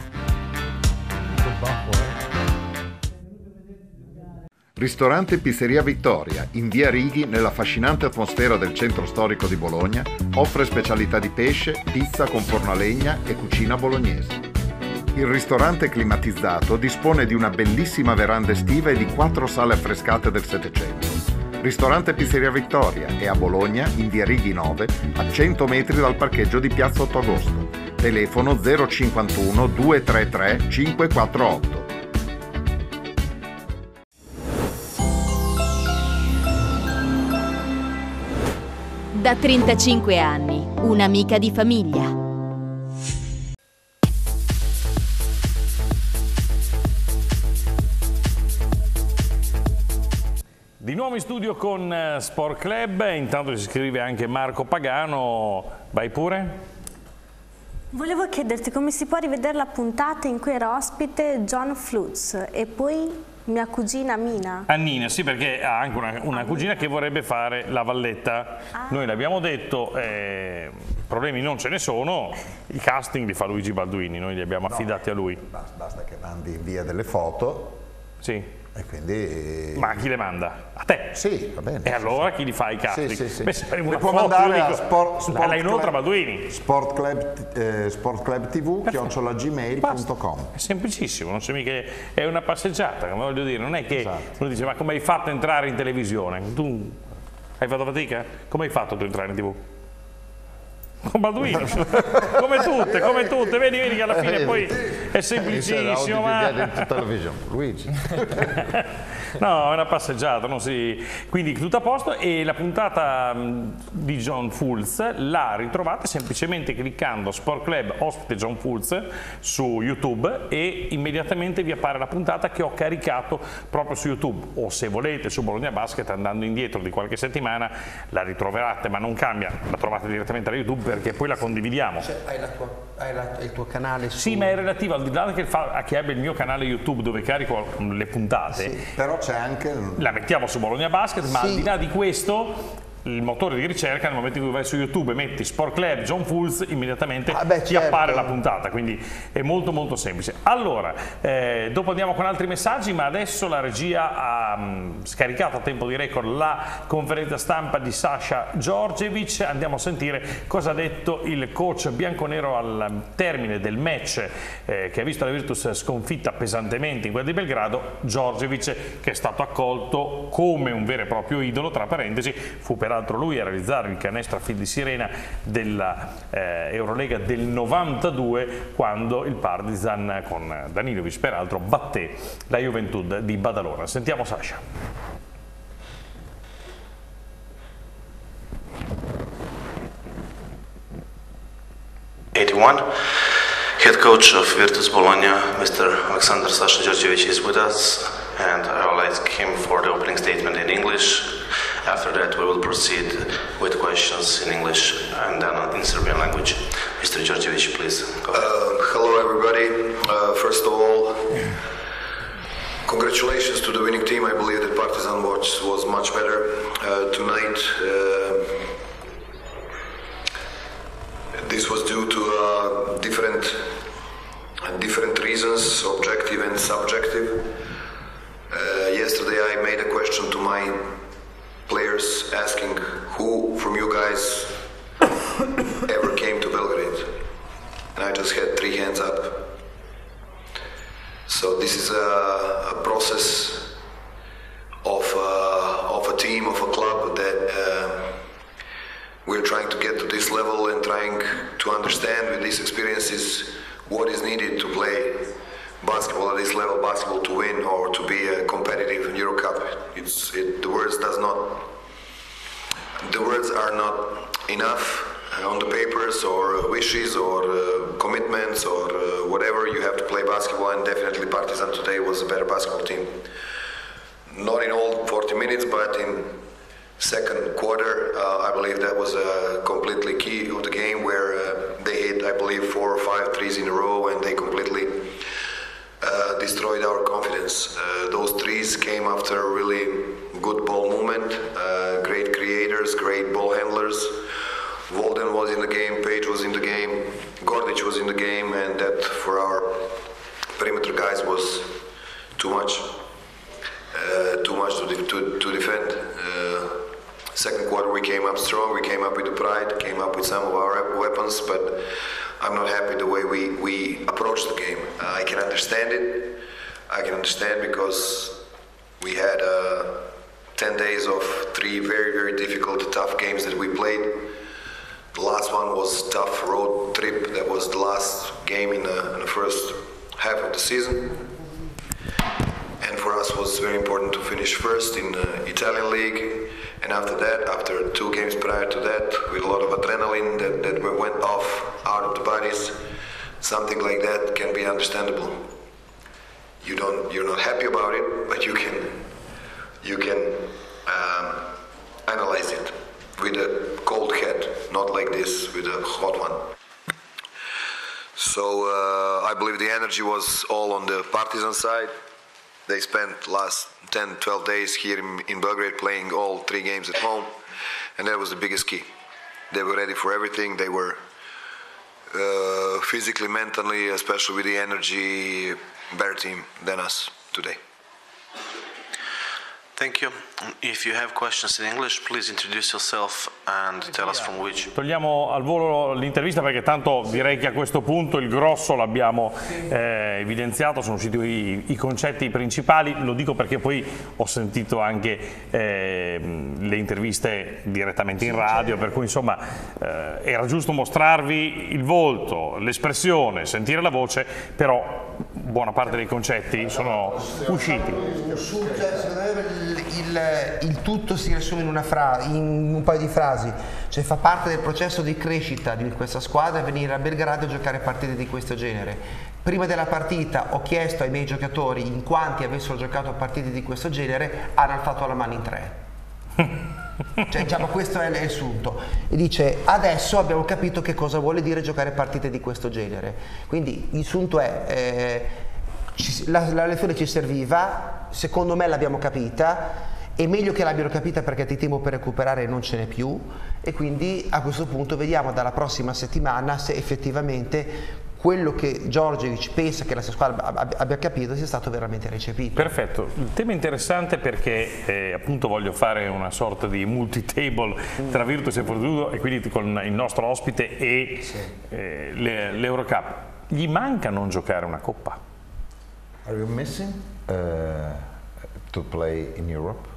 Ristorante Pizzeria Vittoria, in via Righi, nella affascinante atmosfera del centro storico di Bologna, offre specialità di pesce, pizza con forno a legna e cucina bolognese. Il ristorante climatizzato dispone di una bellissima veranda estiva e di quattro sale affrescate del Settecento. Ristorante Pizzeria Vittoria è a Bologna, in via Righi nove, a cento metri dal parcheggio di Piazza otto agosto. Telefono zero cinquantuno duecentotrentatré cinquecentoquarantotto. Da trentacinque anni, un'amica di famiglia. Di nuovo in studio con Sport Club, intanto si scrive anche Marco Pagano, vai pure. Volevo chiederti come si può rivedere la puntata in cui era ospite John Flutz e poi mia cugina Mina. Annina, sì, perché ha anche una, una cugina che vorrebbe fare la valletta. Ah. Noi l'abbiamo detto, eh, problemi non ce ne sono, i casting li fa Luigi Balduini, noi li abbiamo affidati no, a lui. Basta che mandi via delle foto. Sì. E quindi... Ma chi le manda? A te? Sì, va bene. E allora chi li fa i casting? Sì, sì, sì. Beh, le può mandare dico, a Sport, sport la inoltre Balduini. Sport Club, eh, Sport Club T V chiocciola gmail punto com. È semplicissimo, non c'è mica, è una passeggiata, come voglio dire, non è che esatto. Uno dice ma come hai fatto a entrare in televisione? Tu hai fatto fatica? Come hai fatto tu a entrare in tivù? Con Balduini, come tutte, come tutte, vedi, vedi che alla fine poi è semplicissimo, ma... Luigi. No, è una passeggiata, non si... quindi tutto a posto e la puntata di John Fulz la ritrovate semplicemente cliccando Sport Club ospite John Fulz su YouTube e immediatamente vi appare la puntata che ho caricato proprio su YouTube, o se volete su Bologna Basket andando indietro di qualche settimana la ritroverete, ma non cambia, la trovate direttamente da YouTube perché poi la condividiamo. Cioè, hai, la tua, hai la, il tuo canale su... Sì, ma è relativo al di là che, fa, che abbia il mio canale YouTube dove carico le puntate. Sì, però c'è anche... La mettiamo su Bologna Basket, ma sì. Al di là di questo... il motore di ricerca nel momento in cui vai su YouTube e metti Sport Club John Fulz immediatamente ah beh, ti certo. appare la puntata, quindi è molto molto semplice. Allora, eh, dopo andiamo con altri messaggi, ma adesso la regia ha mh, scaricato a tempo di record la conferenza stampa di Sasha Djordjevic. Andiamo a sentire cosa ha detto il coach bianconero al termine del match eh, che ha visto la Virtus sconfitta pesantemente in quella di Belgrado. Djordjevic, che è stato accolto come un vero e proprio idolo, tra parentesi, fu per altro lui a realizzare il canestro a fil di sirena della eh, Eurolega del novantadue, quando il Partizan con Danilovic peraltro batté la Juventud di Badalona. Sentiamo Sasha. eighty-one. Head coach of Virtus Bologna, Mister Alexander Sasha Djordjevic, is with us, and I will ask him for the opening statement in English. After that, we will proceed with questions in English and then in Serbian language. Mister Djordjevic, please go ahead. Uh, hello, everybody. Uh, first of all, congratulations to the winning team. I believe that Partizan watch was much better uh, tonight. Uh, this was due to uh, different, different reasons, objective and subjective. Uh, yesterday, I made a question to my players asking who from you guys ever came to Belgrade, and I just had three hands up. So this is a, a process of, uh, of a team, of a club that uh, we're trying to get to this level and trying to understand with these experiences what is needed to play basketball at this level, basketball to win or to be a competitive in Euro Cup. It's, it words are not enough uh, on the papers, or uh, wishes, or uh, commitments, or uh, whatever. You have to play basketball, and definitely Partizan today was a better basketball team. Not in all forty minutes, but in second quarter, uh, I believe that was uh, completely key of the game, where uh, they hit, I believe, four or five threes in a row, and they completely uh, destroyed our confidence. Uh, those threes came after a really good ball movement, uh, great creators, great ball handlers. Volden was in the game, Page was in the game, Gordic was in the game, and that for our perimeter guys was too much. Uh, too much to, de to, to defend. Uh, second quarter we came up strong, we came up with the pride, came up with some of our weapons, but I'm not happy the way we, we approached the game. Uh, I can understand it. I can understand because we had uh, ten days of three very, very difficult, tough games that we played. The last one was tough road trip. That was the last game in the, in the first half of the season. And for us it was very important to finish first in the Italian league, and after that, after two games prior to that, with a lot of adrenaline that, that went off out of the bodies, something like that can be understandable. You don't, you're not happy about it, but you can, you can um, analyze it with a cold head, not like this with a hot one. So uh, I believe the energy was all on the Partizan side. They spent last ten, twelve days here in, in Belgrade playing all three games at home, and that was the biggest key. They were ready for everything. They were uh, physically, mentally, especially with the energy, better team than us today. Thank you. If you have questions in English, please introduce yourself and tell us from which. Togliamo al volo l'intervista perché tanto direi che a questo punto il grosso l'abbiamo eh, evidenziato, sono usciti i, i concetti principali. Lo dico perché poi ho sentito anche eh, le interviste direttamente in radio, per cui insomma eh, era giusto mostrarvi il volto, l'espressione, sentire la voce, però buona parte dei concetti sono usciti. Il, il, il tutto si riassume in, una fra in un paio di frasi, cioè fa parte del processo di crescita di questa squadra venire a Belgrado a giocare partite di questo genere. Prima della partita ho chiesto ai miei giocatori in quanti avessero giocato partite di questo genere, hanno alzato la mano in tre. Cioè, diciamo, questo è il sunto. E dice: adesso abbiamo capito che cosa vuole dire giocare partite di questo genere. Quindi il sunto è eh, ci, la, la lezione ci serviva, secondo me l'abbiamo capita, è meglio che l'abbiano capita perché di tempo per recuperare non ce n'è più, e quindi a questo punto vediamo dalla prossima settimana se effettivamente quello che Djordjevic pensa che la sua squadra abbia capito sia stato veramente recepito. Perfetto, il tema è interessante perché eh, appunto voglio fare una sorta di multi-table tra Virtus e Fortitudo, e quindi con il nostro ospite e sì. eh, l'Eurocup. Gli manca non giocare una coppa? Are you missing uh, to play in Europe?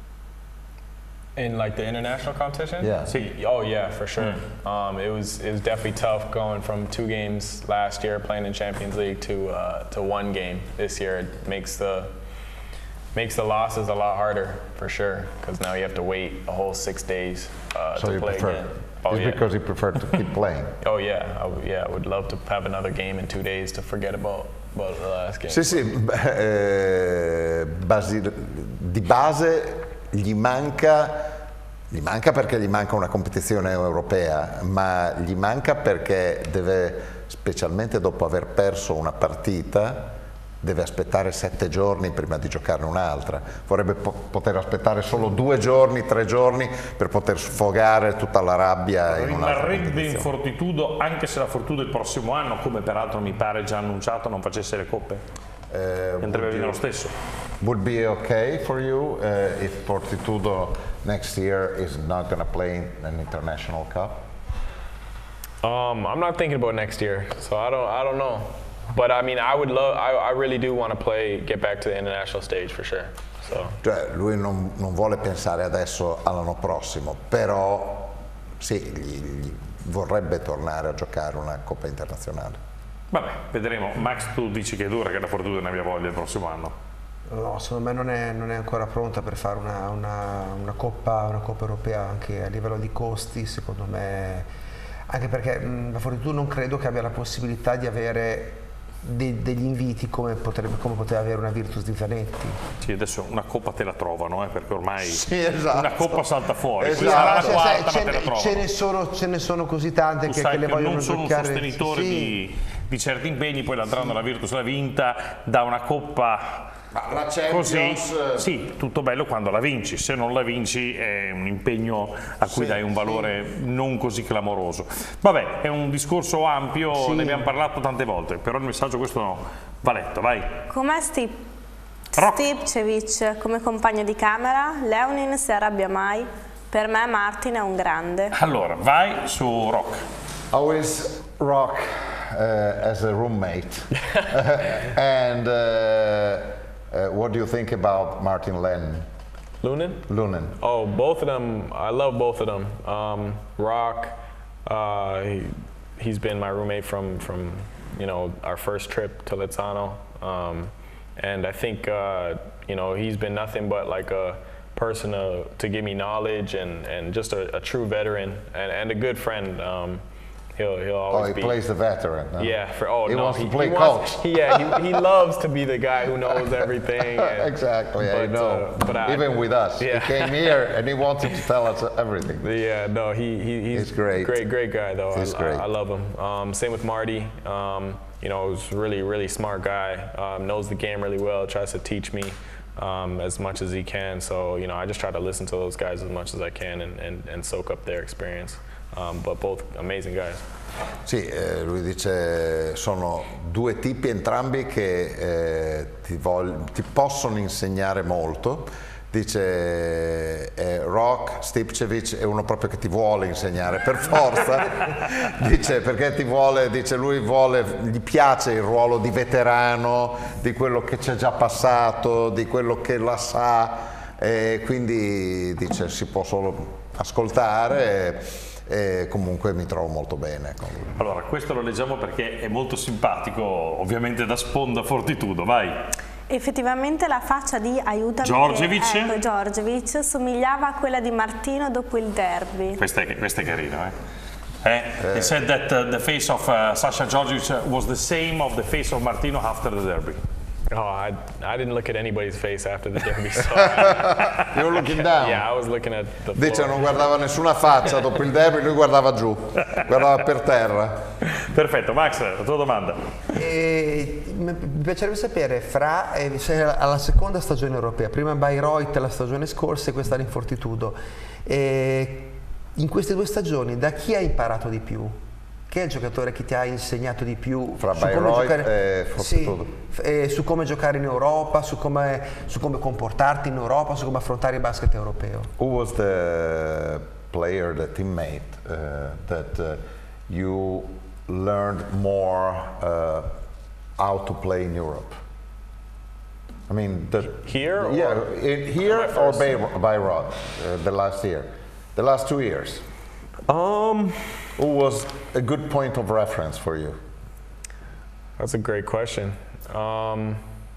In like the international competition? Yeah. See, oh yeah, for sure. Mm. Um, it was it was definitely tough going from two games last year playing in Champions League to uh, to one game this year. It makes the makes the losses a lot harder for sure, because now you have to wait a whole six days uh, so to you play prefer, again. Oh, it's yeah. because you prefer to keep playing. Oh yeah, I w yeah, I would love to have another game in two days to forget about about the last game. Sì, sì, eh, basi, di base gli manca, gli manca perché gli manca una competizione europea, ma gli manca perché deve, specialmente dopo aver perso una partita, deve aspettare sette giorni prima di giocarne un'altra. Vorrebbe po poter aspettare solo due giorni, tre giorni per poter sfogare tutta la rabbia in un'altra competizione. Rimarrebbe in Fortitudo anche se la Fortitudo il prossimo anno, come peraltro mi pare già annunciato, non facesse le coppe? Eh, Andrebbe bene lo stesso. Would be okay for you uh, if Fortitudo next year is not going to play in an international cup? Um, I'm not thinking about next year, so I don't I don't know. But I mean, I would love, I, I really do want to play, get back to the international stage for sure. So. Cioè, lui non, non vuole pensare adesso all'anno prossimo, però sì, gli, gli vorrebbe tornare a giocare una Coppa internazionale. Vabbè, vedremo. Max, tu dici che è dura che la Fortuna ne abbia voglia il prossimo anno? No, secondo me non è, non è ancora pronta per fare una, una, una, coppa, una coppa europea, anche a livello di costi, secondo me, anche perché mh, la Fortitudo non credo che abbia la possibilità di avere de, degli inviti come, potrebbe, come poteva avere una Virtus di Zanetti. Sì, adesso una coppa te la trovano, eh, perché ormai sì, esatto. una coppa salta fuori, esatto. questa è la Cioè, quarta, ce, ma te la trovano. ce, ne sono, ce ne sono così tante Tu che, sai che le che vogliono non sono giocare. un sostenitore sì. di, di certi impegni, poi l'andranno alla Virtus l'ha vinta da una coppa. Ma la Champions... Così, sì, tutto bello quando la vinci, se non la vinci è un impegno a cui sì, dai un valore sì. non così clamoroso. Vabbè, è un discorso ampio, sì. ne abbiamo parlato tante volte, però il messaggio questo va letto, vai. Com'è Stip Stipčević come compagno di camera? Leonin si arrabbia mai? Per me Martin è un grande. Allora, vai su Rock. How is Rock uh, as a roommate? And... Uh, Uh, what do you think about Martin Lennon? Lunin? Lunin. Oh, both of them. I love both of them. Um, Rock, uh, he, he's been my roommate from, from you know, our first trip to Lezano. Um, and I think, uh, you know, he's been nothing but like a person to, to give me knowledge and, and just a, a true veteran and, and a good friend. Um, He'll, he'll always oh, he be, plays the veteran. No? Yeah. For, oh, he no, wants he, to play he coach. Wants, he, yeah, he, he loves to be the guy who knows everything. And, exactly, but, I know. Uh, but I, Even with us, yeah. he came here and he wanted to tell us everything. Yeah, no, he, he he's, he's great. Great, great guy though. He's I, great. I, I love him. Um, same with Marty. Um, you know, he's really, really smart guy. Um, knows the game really well. Tries to teach me um, as much as he can. So you know, I just try to listen to those guys as much as I can and, and, and soak up their experience. Um, but both amazing guys. Sì, eh, lui dice sono due tipi entrambi che eh, ti, voglio, ti possono insegnare molto. Dice eh, Rock, Stipčević è uno proprio che ti vuole insegnare per forza. Dice perché ti vuole, dice lui vuole, gli piace il ruolo di veterano, di quello che c'è già passato, di quello che la sa, e quindi dice si può solo ascoltare. E comunque mi trovo molto bene con lui. Allora, questo lo leggiamo perché è molto simpatico, ovviamente da sponda Fortitudo, vai. Effettivamente la faccia di aiutami Djordjevic? Che, ecco, Djordjevic somigliava a quella di Martino dopo il derby. Questo è, questo è carino, eh? eh? eh. They said that uh, the face of uh, Sasha Djordjevic was the same of the face of Martino after the derby. Oh, I, I didn't look at anybody's face after the derby. So you were looking down? Yeah, I was looking at the floor. Dice non guardava nessuna faccia dopo il derby, lui guardava giù, guardava per terra. Perfetto, Max, la tua domanda. E, mi piacerebbe sapere, Fra è alla seconda stagione europea, prima Bayreuth la stagione scorsa e questa in Fortitudo. E in queste due stagioni da chi hai imparato di più? Che è il giocatore che ti ha insegnato di più fra su come Bayreuth giocare, e Fortitudo? Sì, e su come giocare in Europa, su come, su come comportarti in Europa, su come affrontare il basket europeo? Who was the player, the teammate uh, that uh, you learned more uh, how to play in Europe? I mean, the, here? Yeah, or in, here or Bayreuth, uh, the last year, the last two years. Um, Who was a good point of reference for you? That's a great question. Um,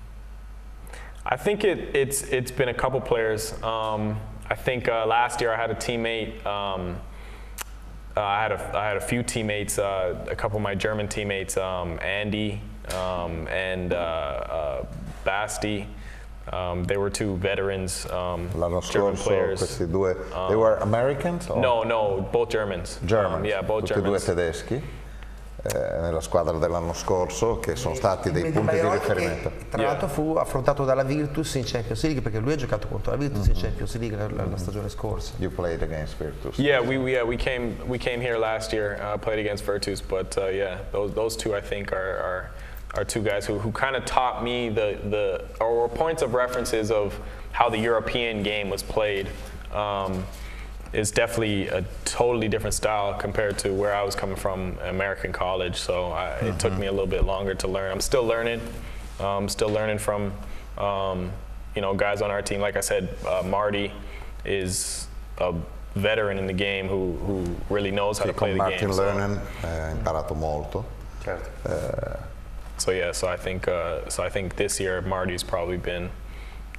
I think it, it's it's been a couple players. Um, I think uh, last year I had a teammate. Um, uh, I had a I had a few teammates. Uh, a couple of my German teammates, um, Andy um, and uh, uh, Basti. Um, they were two veterans, um, L'anno German scorso players. questi due, Um, they were Americans? Or? No, no, both Germans. Germans, Um, yeah, both tutti e due Germans. tedeschi, eh, nella squadra dell'anno scorso, che sono stati dei punti di riferimento. Che, tra l'altro fu affrontato dalla Virtus in Champions League, perché lui ha giocato contro la Virtus Mm-hmm. in Champions League la, la, la stagione scorsa. You played against Virtus. Yeah, we we, yeah, we came we came here last year, uh, played against Virtus, but uh, yeah, those those two I think are are, are two guys who, who kind of taught me the the or were points of references of how the European game was played. Um, It's definitely a totally different style compared to where I was coming from, American college. So I, it mm-hmm. took me a little bit longer to learn. I'm still learning. Um, still learning from, um, you know, guys on our team. Like I said, uh, Marty is a veteran in the game who, who really knows how sì, to play the Martin game. Martin Lennon ha eh, imparato molto. Certo. Uh, so yeah, so I think uh, so I think this year Marty's probably been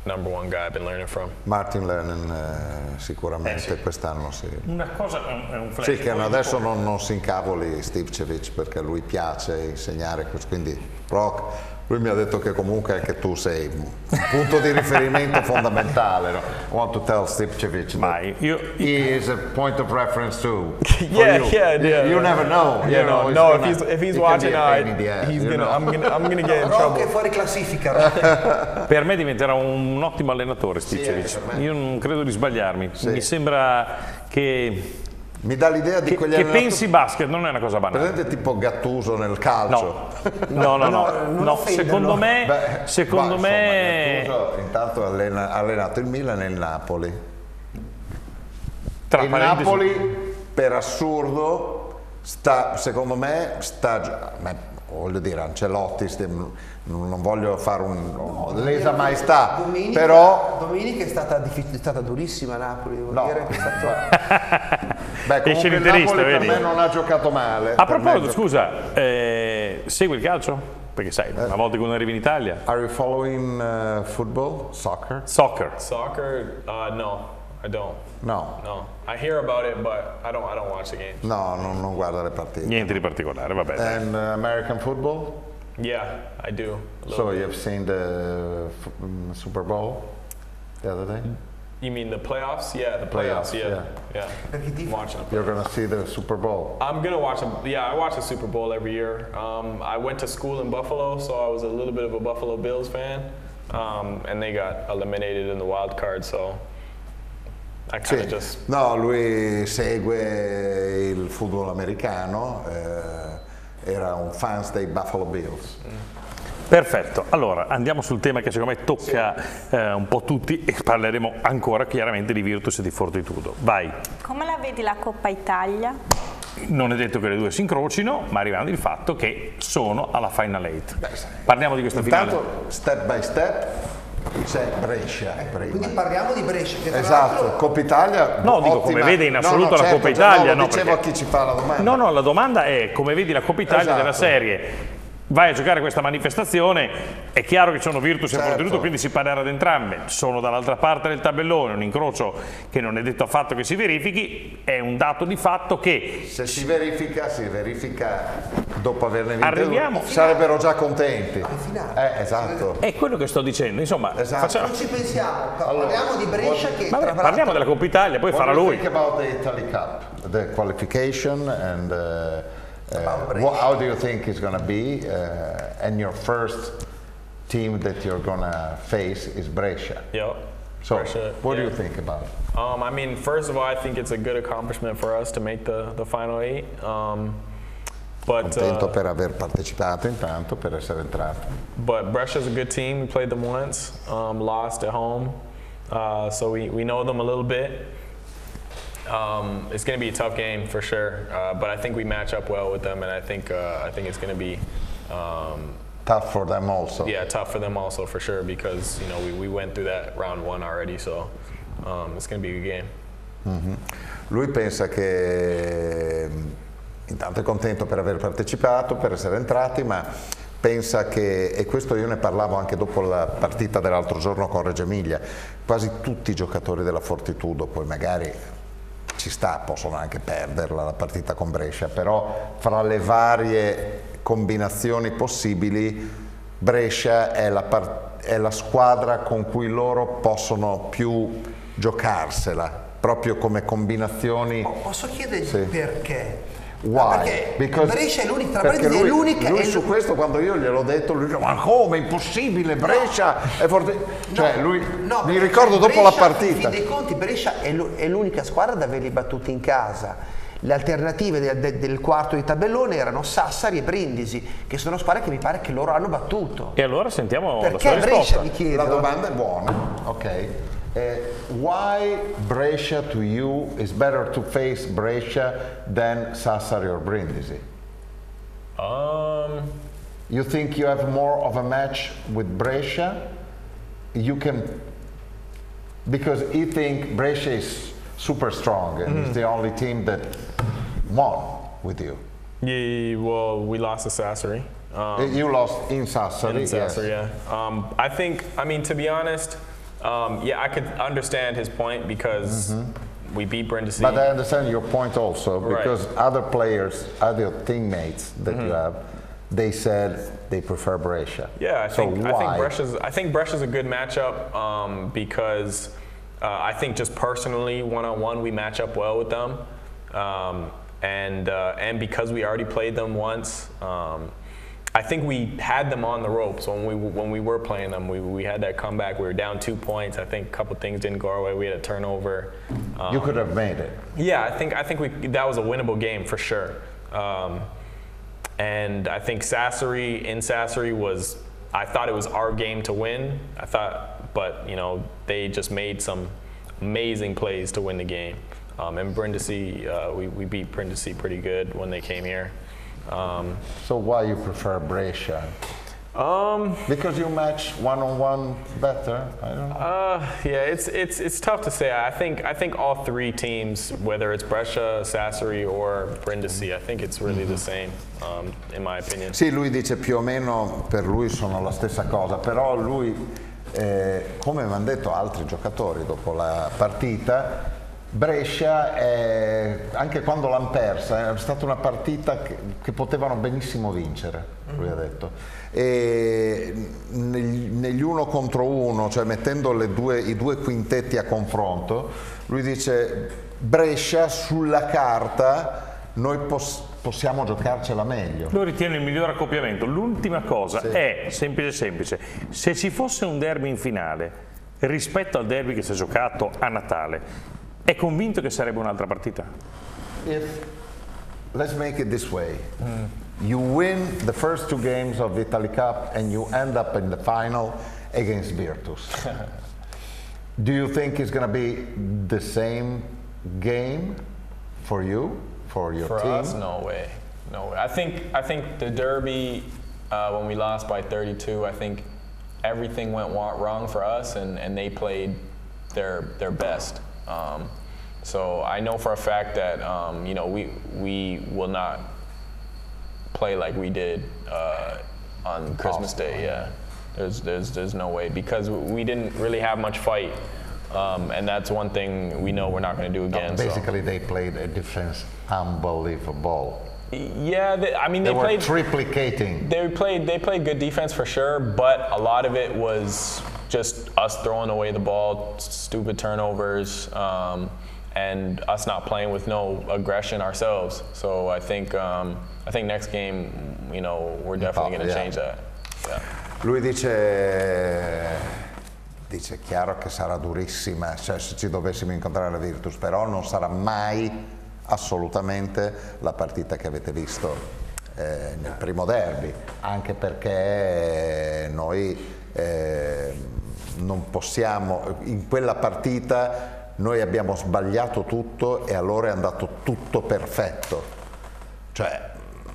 number one guy I've been learning from. Martin Lennon eh, sicuramente Eh sì. quest'anno sì. Una cosa è un, è un flash. Sì, che poi adesso dopo- non, non si incavoli Stipcevic perché a lui piace insegnare, questo, quindi Rock, lui mi ha detto che comunque anche tu sei un punto di riferimento fondamentale. No? I want to tell Stipcevic Mai. Io, he is a point of reference too. for Yeah, you. yeah, You- yeah. You never know. Yeah, you know, no, he's no. gonna- if he's if he's he can watching, be a pain I, in the ass, he's you gonna. know. I'm gonna. I'm gonna get in Rock trouble. è fuori classifica. Rock. Per me diventerà un ottimo allenatore Stipcevic. Sì, per me. Io non credo di sbagliarmi. Sì. Mi sembra che, Mi dà l'idea di che, quegli che allenatori- pensi basket, non è una cosa banale. Presente tipo Gattuso nel calcio? No, no, no, no. non no. offenderlo. Secondo me, Beh, secondo ma, me insomma, Gattuso intanto allena- ha allenato il Milan e il Napoli. tra il parentesi, Napoli per assurdo sta, secondo me sta gi- ma, voglio dire Ancelotti sti- non voglio fare un lesa maestà Domenica, però domenica è stata, diffi- è stata durissima a Napoli, devo no, dire che è stato... beh, comunque Esce il l'interista, Napoli per vedi? me non ha giocato male. a Per me proposito, gio- scusa, eh, segui il calcio? Perché sai, una volta che uno arriva in Italia, Are you following uh, football, soccer? soccer. Soccer? Uh, no, I don't. No, No, I hear about it, but I don't. I don't watch the games. no, non, non guarda le partite. Niente di particolare, vabbè. dai. And uh, American football? Yeah, I do. A little So bit. you've seen the f- mm, Super Bowl the other day? You mean the playoffs? Yeah, the Playoffs, playoffs. yeah, yeah. Perché ti- I'm watching them. You're gonna see the Super Bowl. I'm gonna watch a yeah. I watch the Super Bowl every year. Um, I went to school in Buffalo, so I was a little bit of a Buffalo Bills fan, um, and they got eliminated in the wild card. So I kind of Sì. just No, lui segue il football americano, eh, era un fan dei Buffalo Bills. Perfetto, allora andiamo sul tema che secondo me tocca eh, un po' tutti e parleremo ancora chiaramente di Virtus e di Fortitudo. Vai, Come la vedi la Coppa Italia? non è detto che le due si incrocino, ma arrivando il fatto che sono alla Final Eight. Parliamo di questa finale. Intanto, step by step, c'è Brescia. prima. Quindi parliamo di Brescia, che tra Esatto, l'altro- Coppa Italia. No, dico come ottima- vede in No, no, assoluto la certo, Coppa già, Italia. no, no, dicevo perché- a chi ci fa la domanda. No, no, la domanda è come vedi la Coppa Italia Esatto. della serie. Vai a giocare questa manifestazione, è chiaro che ci sono Virtus e Certo. Fortitudo, quindi si parlerà di entrambe. Sono dall'altra parte del tabellone, un incrocio che non è detto affatto che si verifichi, è un dato di fatto che Se si verifica, si verifica dopo averne vinte Arriviamo- due. Sarebbero già contenti. finale. Eh, esatto. è quello che sto dicendo, insomma, Esatto. facciamo- Non ci pensiamo, parliamo di Brescia che Vabbè, tra parliamo l'altro- della Coppa Italia, poi What farà do you lui. think about the Italy Cup, the qualification, and uh, uh, About Brescia. wha- how do you think it's going to be? Uh, and your first team that you're going to face is Brescia. yep. So, Brescia, what do yeah. you think about it? Um, I mean, first of all, I think it's a good accomplishment for us to make the the final eight. Um, but Contento uh, per aver partecipato intanto, per essere entrato. But Brescia's a good team. We played them once, um, lost at home, uh, so we, we know them a little bit. Um, it's going to be a tough game for sure, uh, but I think we match up well with them, and I think uh, I think it's going to be um, Tough for them also. yeah tough for them also for sure because you know we, we went through that round one already, so um, it's going to be a good game. Mhm. Lui pensa che intanto è contento per aver partecipato, per essere entrati, ma pensa che, e questo io ne parlavo anche dopo la partita dell'altro giorno con Reggio Emilia, quasi tutti i giocatori della Fortitudo, poi magari ci sta, possono anche perderla la partita con Brescia, però fra le varie combinazioni possibili Brescia è la, par- è la squadra con cui loro possono più giocarsela, proprio come combinazioni. Posso chiedergli Sì. perché? Why? Perché Because- Brescia è l'unica, tra perché parentesi, lui, è l'unica, lui è su l'u- questo quando io gliel'ho detto lui dice ma come, impossibile, Brescia è forte, cioè lui No, mi perché ricordo dopo Brescia, la In partita fin dei conti Brescia è l'u- è l'unica squadra ad averli battuti in casa. Le alternative del, del- del quarto di tabellone erano Sassari e Brindisi, che sono squadre che mi pare che loro hanno battuto. E allora sentiamo la Perché sua Brescia, risposta. mi chiedo? la domanda è buona, ok. Eh, why Brescia to you is better to face Brescia than Sassari or Brindisi? Um, You think you have more of a match with Brescia? You can, because you think Brescia is super strong and it's the only team that won with you. yeah, well, we lost to Sassari. Um, you lost in Sassari, in Sassari, yes. yeah. Um, I think, I mean, to be honest, Um, yeah, I could understand his point because Mm-hmm. we beat Brindisi. But I understand your point also, because Right. other players, other teammates that you Mhm. have, they said they prefer Brescia. Yeah, I so think why? I think Brescia's I think Brescia's a good matchup um, because uh, I think just personally one on one we match up well with them, um, and uh, and because we already played them once. Um, I think we had them on the ropes when we when we were playing them. We, we had that comeback. We were down two points. I think a couple things didn't go our way. We had a turnover. Um, You could have made it. Yeah, I think I think we that was a winnable game for sure. Um, and I think Sassari in Sassari was. I thought it was our game to win. I thought, but you know they just made some amazing plays to win the game. Um, and Brindisi, uh, we we beat Brindisi pretty good when they came here. Um, so why you prefer Brescia? Um, because you match one on one better. I don't know. Uh, yeah, it's it's it's tough to say. I think I think all three teams, whether it's Brescia, Sassari, or Brindisi, I think it's really the same, um, in my opinion. Sì, lui dice più o meno per lui sono la stessa cosa, però lui, eh, come mi hanno detto altri giocatori dopo la partita, Brescia, è, anche quando l'hanno persa, è stata una partita che, che potevano benissimo vincere, lui ha detto. E negli, negli uno contro uno, cioè mettendo le due, i due quintetti a confronto, lui dice Brescia sulla carta noi poss- possiamo giocarcela meglio. Lo ritiene il miglior accoppiamento. L'ultima cosa Sì. è semplice semplice, se ci fosse un derby in finale rispetto al derby che si è giocato a Natale, è convinto che sarebbe un'altra partita? If, let's make it this way. You win the first two games of the Italy Cup and you end up in the final against Virtus. Do you think it's going to be the same game for you, for your For team? us, no way, no way. I think I think the derby uh, when we lost by thirty-two, I think everything went wa- wrong for us, and, and they played their their best. Um, so I know for a fact that um, you know we we will not play like we did uh, on Christmas Day. Yeah, there's there's there's no way, because we didn't really have much fight, um, and that's one thing we know we're not going to do again. No, so. basically, they played a defense unbelievable. Yeah, they, I mean they, They were played triplicating. They played they played good defense for sure, but a lot of it was just us throwing away the ball, stupid turnovers, um, and us not playing with no aggression ourselves. So I think um, I think next game, you know, we're definitely going to yeah. change that. Yeah. Lui dice, dice chiaro che sarà durissima, cioè se ci dovessimo incontrare la Virtus, però non sarà mai assolutamente la partita che avete visto eh, nel primo derby, anche perché noi eh, non possiamo, in quella partita noi abbiamo sbagliato tutto e allora è andato tutto perfetto, cioè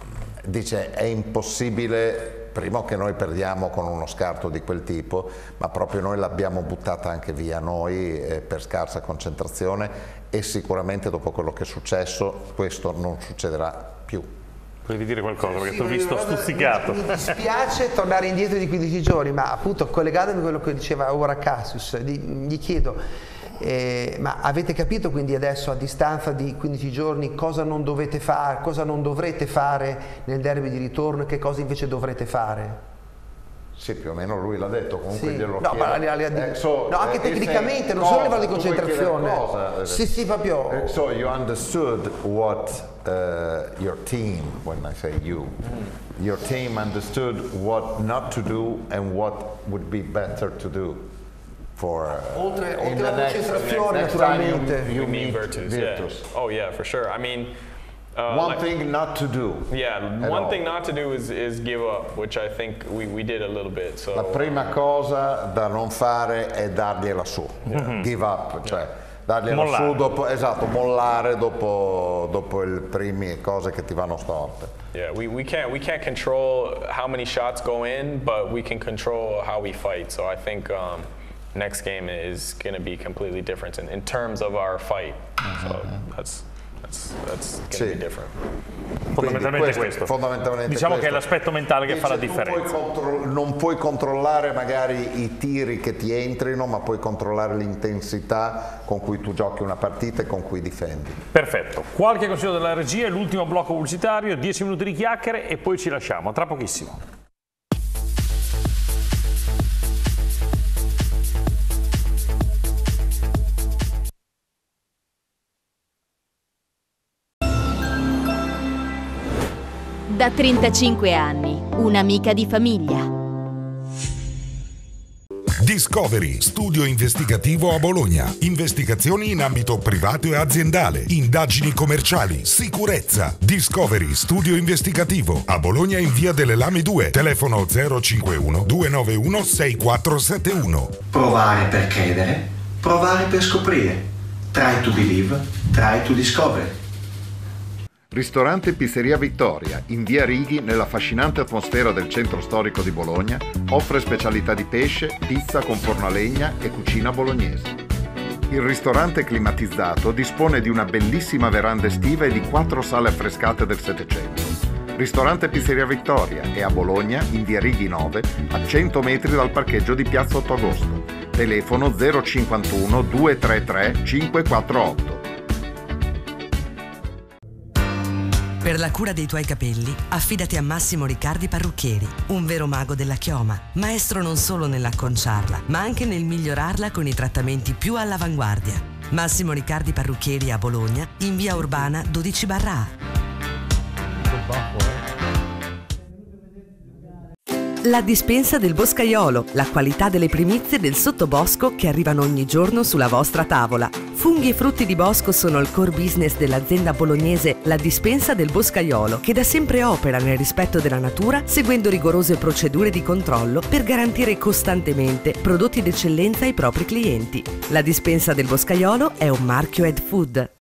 dice è impossibile. Primo che noi perdiamo con uno scarto di quel tipo, ma proprio noi l'abbiamo buttata anche via noi eh, per scarsa concentrazione, e sicuramente dopo quello che è successo questo non succederà più. Volevi dire qualcosa, perché Sì, ti ho visto guarda, stuzzicato. Mi, mi dispiace tornare indietro di quindici giorni, ma appunto collegandomi a quello che diceva ora Cassius, gli, gli chiedo, eh, ma avete capito quindi adesso a distanza di quindici giorni cosa non dovete fare, cosa non dovrete fare nel derby di ritorno e che cosa invece dovrete fare? Sì, più o meno lui l'ha detto, comunque Sì. glielo No, chiedo. ma la- la- Eh, so, no, anche eh, tecnicamente, se- non solo a cosa? livello di Tu vuoi chiedere concentrazione. cosa? Sì, sì, proprio. Eh, So you understood what uh, your team, when I say you, your team understood what not to do and what would be better to do. For, uh, Oltre, in oltre the la next- concentrazione, next time you- naturalmente. you We mean meet Virtus, Virtus. yeah. Oh yeah, for sure. I mean, uh, One like- thing not to do. Yeah, at one all. thing not to do is, is give up, which I think we, we did a little bit. So La prima cosa da non fare è dargliela su, give up, cioè dargliela Mollare. su dopo, esatto, mollare dopo, dopo le prime cose che ti vanno storte. Yeah, we, we can't we can't control how many shots go in, but we can control how we fight. So I think um, next game is going to be completely different in, in terms of our fight. So that's that's that's going to Sì. be different. Fondamentalmente questo, questo. Fondamentalmente diciamo questo. che è l'aspetto mentale che Invece fa la tu differenza. Puoi contro- non puoi controllare magari i tiri che ti entrino, ma puoi controllare l'intensità con cui tu giochi una partita e con cui difendi. Perfetto. Qualche consiglio della regia, l'ultimo blocco pubblicitario, dieci minuti di chiacchiere e poi ci lasciamo. Tra pochissimo. Da trentacinque anni, un'amica di famiglia. Discovery, studio investigativo a Bologna. Investigazioni in ambito privato e aziendale, indagini commerciali, sicurezza. Discovery, studio investigativo a Bologna in via delle Lame due, telefono zero cinquantuno duecentonovantuno sessantaquattro settantuno. Provare per credere, provare per scoprire. Try to believe, try to discover. Ristorante Pizzeria Vittoria, in via Righi, nell'affascinante atmosfera del centro storico di Bologna, offre specialità di pesce, pizza con forno a legna e cucina bolognese. Il ristorante climatizzato dispone di una bellissima veranda estiva e di quattro sale affrescate del Settecento. Ristorante Pizzeria Vittoria è a Bologna, in via Righi nove, a cento metri dal parcheggio di Piazza otto agosto. Telefono zero cinquantuno duecentotrentatré cinquecentoquarantotto. Per la cura dei tuoi capelli, affidati a Massimo Riccardi Parrucchieri, un vero mago della chioma, maestro non solo nell'acconciarla, ma anche nel migliorarla con i trattamenti più all'avanguardia. Massimo Riccardi Parrucchieri a Bologna, in via Urbana dodici barra A. La dispensa del boscaiolo, la qualità delle primizie del sottobosco che arrivano ogni giorno sulla vostra tavola. Funghi e frutti di bosco sono il core business dell'azienda bolognese La Dispensa del Boscaiolo, che da sempre opera nel rispetto della natura, seguendo rigorose procedure di controllo per garantire costantemente prodotti d'eccellenza ai propri clienti. La Dispensa del Boscaiolo è un marchio Ed Food.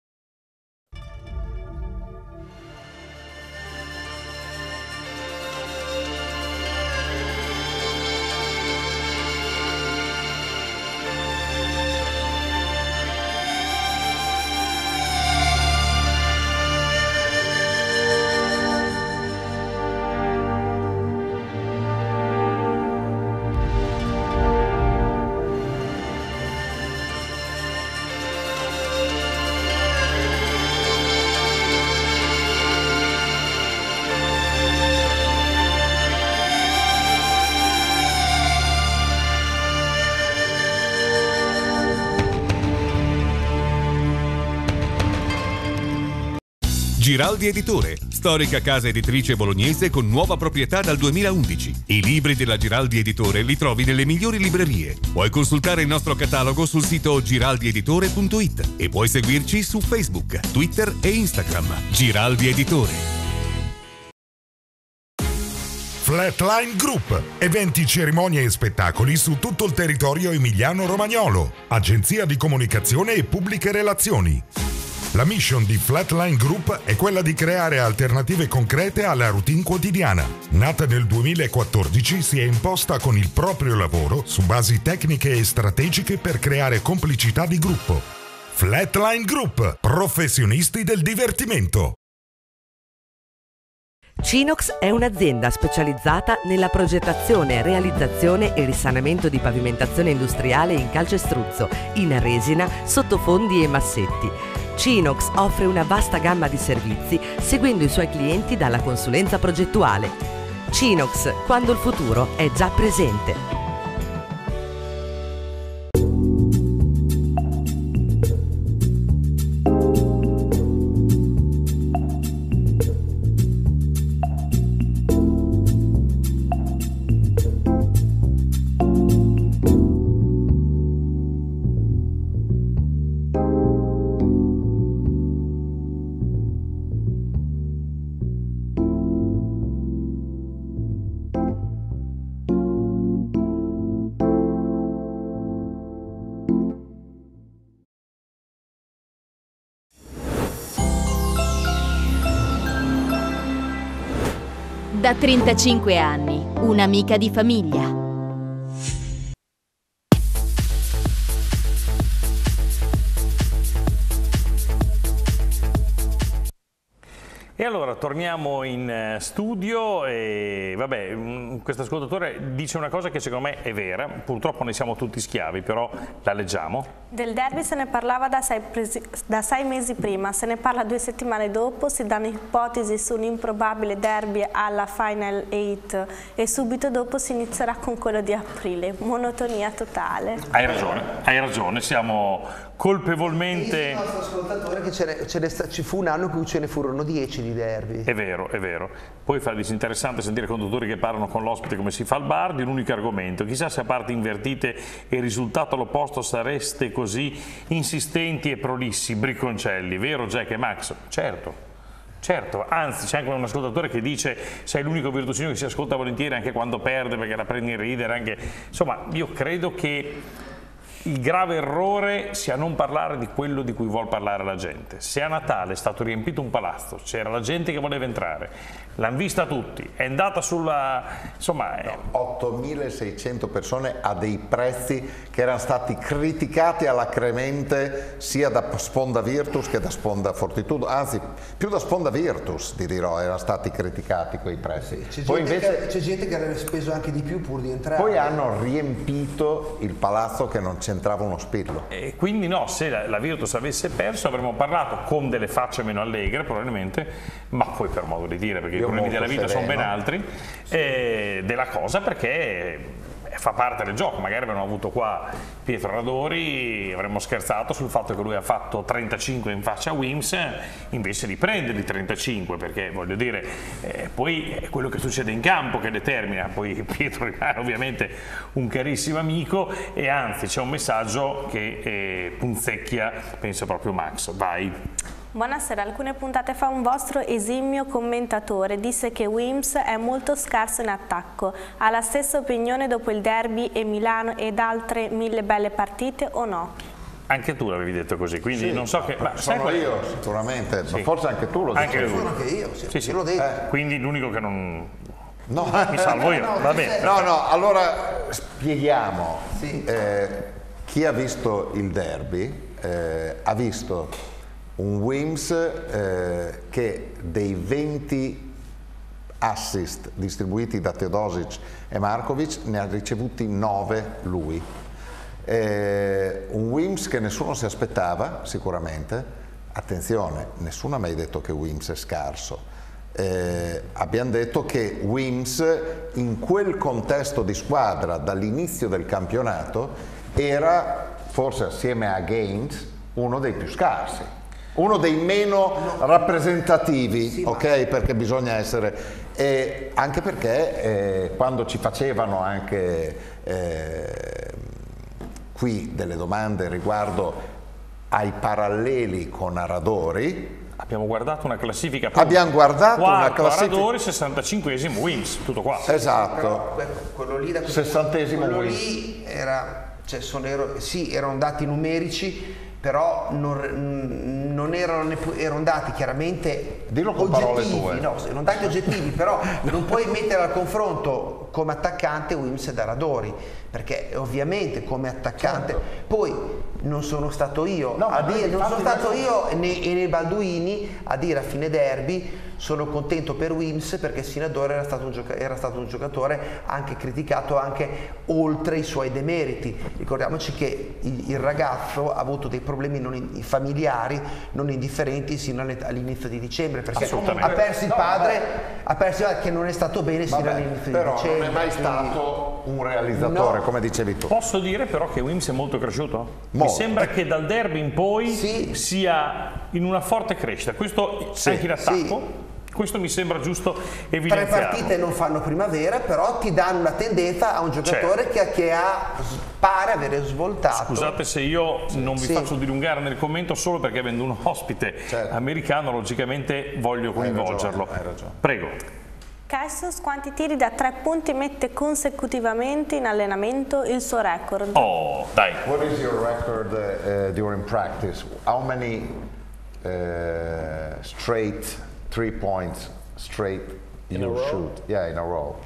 Giraldi Editore, storica casa editrice bolognese con nuova proprietà dal duemilaundici. I libri della Giraldi Editore li trovi nelle migliori librerie. Puoi consultare il nostro catalogo sul sito giraldi editore punto it e puoi seguirci su Facebook, Twitter e Instagram. Giraldi Editore. Flatline Group, eventi, cerimonie e spettacoli su tutto il territorio emiliano-romagnolo. Agenzia di comunicazione e pubbliche relazioni. La mission di Flatline Group è quella di creare alternative concrete alla routine quotidiana. Nata nel duemilaquattordici, si è imposta con il proprio lavoro su basi tecniche e strategiche per creare complicità di gruppo. Flatline Group, professionisti del divertimento. Cinox è un'azienda specializzata nella progettazione, realizzazione e risanamento di pavimentazione industriale in calcestruzzo, in resina, sottofondi e massetti. Cinox offre una vasta gamma di servizi seguendo i suoi clienti dalla consulenza progettuale. Cinox, quando il futuro è già presente. Da trentacinque anni, un'amica di famiglia. E allora allora torniamo in studio e vabbè, questo ascoltatore dice una cosa che secondo me è vera, purtroppo ne siamo tutti schiavi, però la leggiamo. Del derby se ne parlava da sei, da sei mesi prima, se ne parla due settimane dopo, si danno ipotesi su un improbabile derby alla Final Eight e subito dopo si inizierà con quello di aprile, monotonia totale. Hai ragione, hai ragione, siamo colpevolmente... Il nostro ascoltatore che ce ne, ce ne sta, ci fu un anno in cui ce ne furono dieci di derby. È vero, è vero. Poi fa disinteressante sentire conduttori che parlano con l'ospite come si fa al bar di un unico argomento. Chissà se a parti invertite e il risultato all'opposto sareste così insistenti e prolissi, bricconcelli, vero Jack e Max? Certo. Certo, anzi c'è anche un ascoltatore che dice sei l'unico virtuosino che si ascolta volentieri anche quando perde perché la prendi in ridere, anche... insomma io credo che il grave errore sia non parlare di quello di cui vuol parlare la gente. Se a Natale è stato riempito un palazzo, c'era la gente che voleva entrare, l'hanno vista tutti, è andata sulla... insomma... È... No, ottomilaseicento persone a dei prezzi che erano stati criticati alacremente sia da Sponda Virtus che da Sponda Fortitudo, anzi più da Sponda Virtus ti dirò, erano stati criticati quei prezzi. C'è Poi gente, invece... che, gente che avrebbe speso anche di più pur di entrare. Poi hanno riempito il palazzo che non c'entrava uno spillo. E quindi no, se la, la Virtus avesse perso avremmo parlato con delle facce meno allegre probabilmente, ma poi per modo di dire, perché Io i problemi della vita sereno. sono ben altri, sì. eh, della cosa perché fa parte del gioco. Magari avremmo avuto qua Pietro Radori, avremmo scherzato sul fatto che lui ha fatto trentacinque in faccia a Wims invece di prenderli trentacinque, perché voglio dire eh, poi è quello che succede in campo che determina. Poi Pietro rimane ovviamente un carissimo amico e anzi c'è un messaggio che eh, punzecchia, penso proprio Max. Vai. Buonasera, alcune puntate fa un vostro esimio commentatore disse che Wims è molto scarso in attacco. Ha la stessa opinione dopo il derby e Milano ed altre mille belle partite o no? Anche tu l'avevi detto così, quindi sì, non so che... Ma sono sai io sicuramente, sì. ma forse anche tu lo dici. Anche lui. Anche io, sì, sì, sì. l'ho detto. Eh. Quindi l'unico che non... No. Mi salvo io, no, va bene. No, no, allora spieghiamo. Sì. Eh, chi ha visto il derby eh, ha visto un Wims eh, che dei venti assist distribuiti da Teodosic e Markovic ne ha ricevuti nove lui. Eh, un Wims che nessuno si aspettava sicuramente. Attenzione, nessuno ha mai detto che Wims è scarso. Eh, abbiamo detto che Wims in quel contesto di squadra dall'inizio del campionato era forse assieme a Gaines uno dei più scarsi. Uno dei meno rappresentativi, sì, ok? Perché bisogna essere, eh, anche perché eh, quando ci facevano anche eh, qui delle domande riguardo ai paralleli con Aradori, abbiamo guardato una classifica. Abbiamo guardato quarto una classifica. Aradori, sessantacinquesimo Wims, tutto qua. Esatto. Però, ecco, quello lì da sessantesimo quello Wims. lì era, cioè sono, ero, sì, erano dati numerici, però non, non erano, erano dati chiaramente Dillo con parole oggettivi, tue. no, erano dati oggettivi, però non puoi mettere al confronto come attaccante Wims e Aradori, perché ovviamente come attaccante, certo. Poi non sono stato io no, a dire, non sono stato adesso... io e nei, e nei Balduini a dire a fine derby sono contento per Wims perché Sinador era stato, un era stato un giocatore anche criticato anche oltre i suoi demeriti. Ricordiamoci che il, il ragazzo ha avuto dei problemi non in, familiari non indifferenti sino all'inizio di dicembre, perché ha perso il padre, no, ha perso il padre che non è stato bene sino all'inizio di dicembre. Però non è mai stato un realizzatore, no, come dicevi tu. Posso dire però che Wims è molto cresciuto? Molto. Mi sembra che dal derby in poi sì. sia in una forte crescita, questo sì. anche in attacco. Sì. Questo mi sembra giusto evidenziare. Tre partite non fanno primavera, però ti danno una tendenza a un giocatore certo. che, che ha, pare avere svoltato. Scusate se io sì, non vi sì. faccio dilungare nel commento, solo perché avendo un ospite certo. americano, logicamente voglio coinvolgerlo. Hai ragione, hai ragione. Prego. Cassius quanti tiri da tre punti mette consecutivamente in allenamento il suo record? Oh, dai. What is your record uh, during practice? How many uh, straight three points straight in you a row? shoot? Yeah, in a row.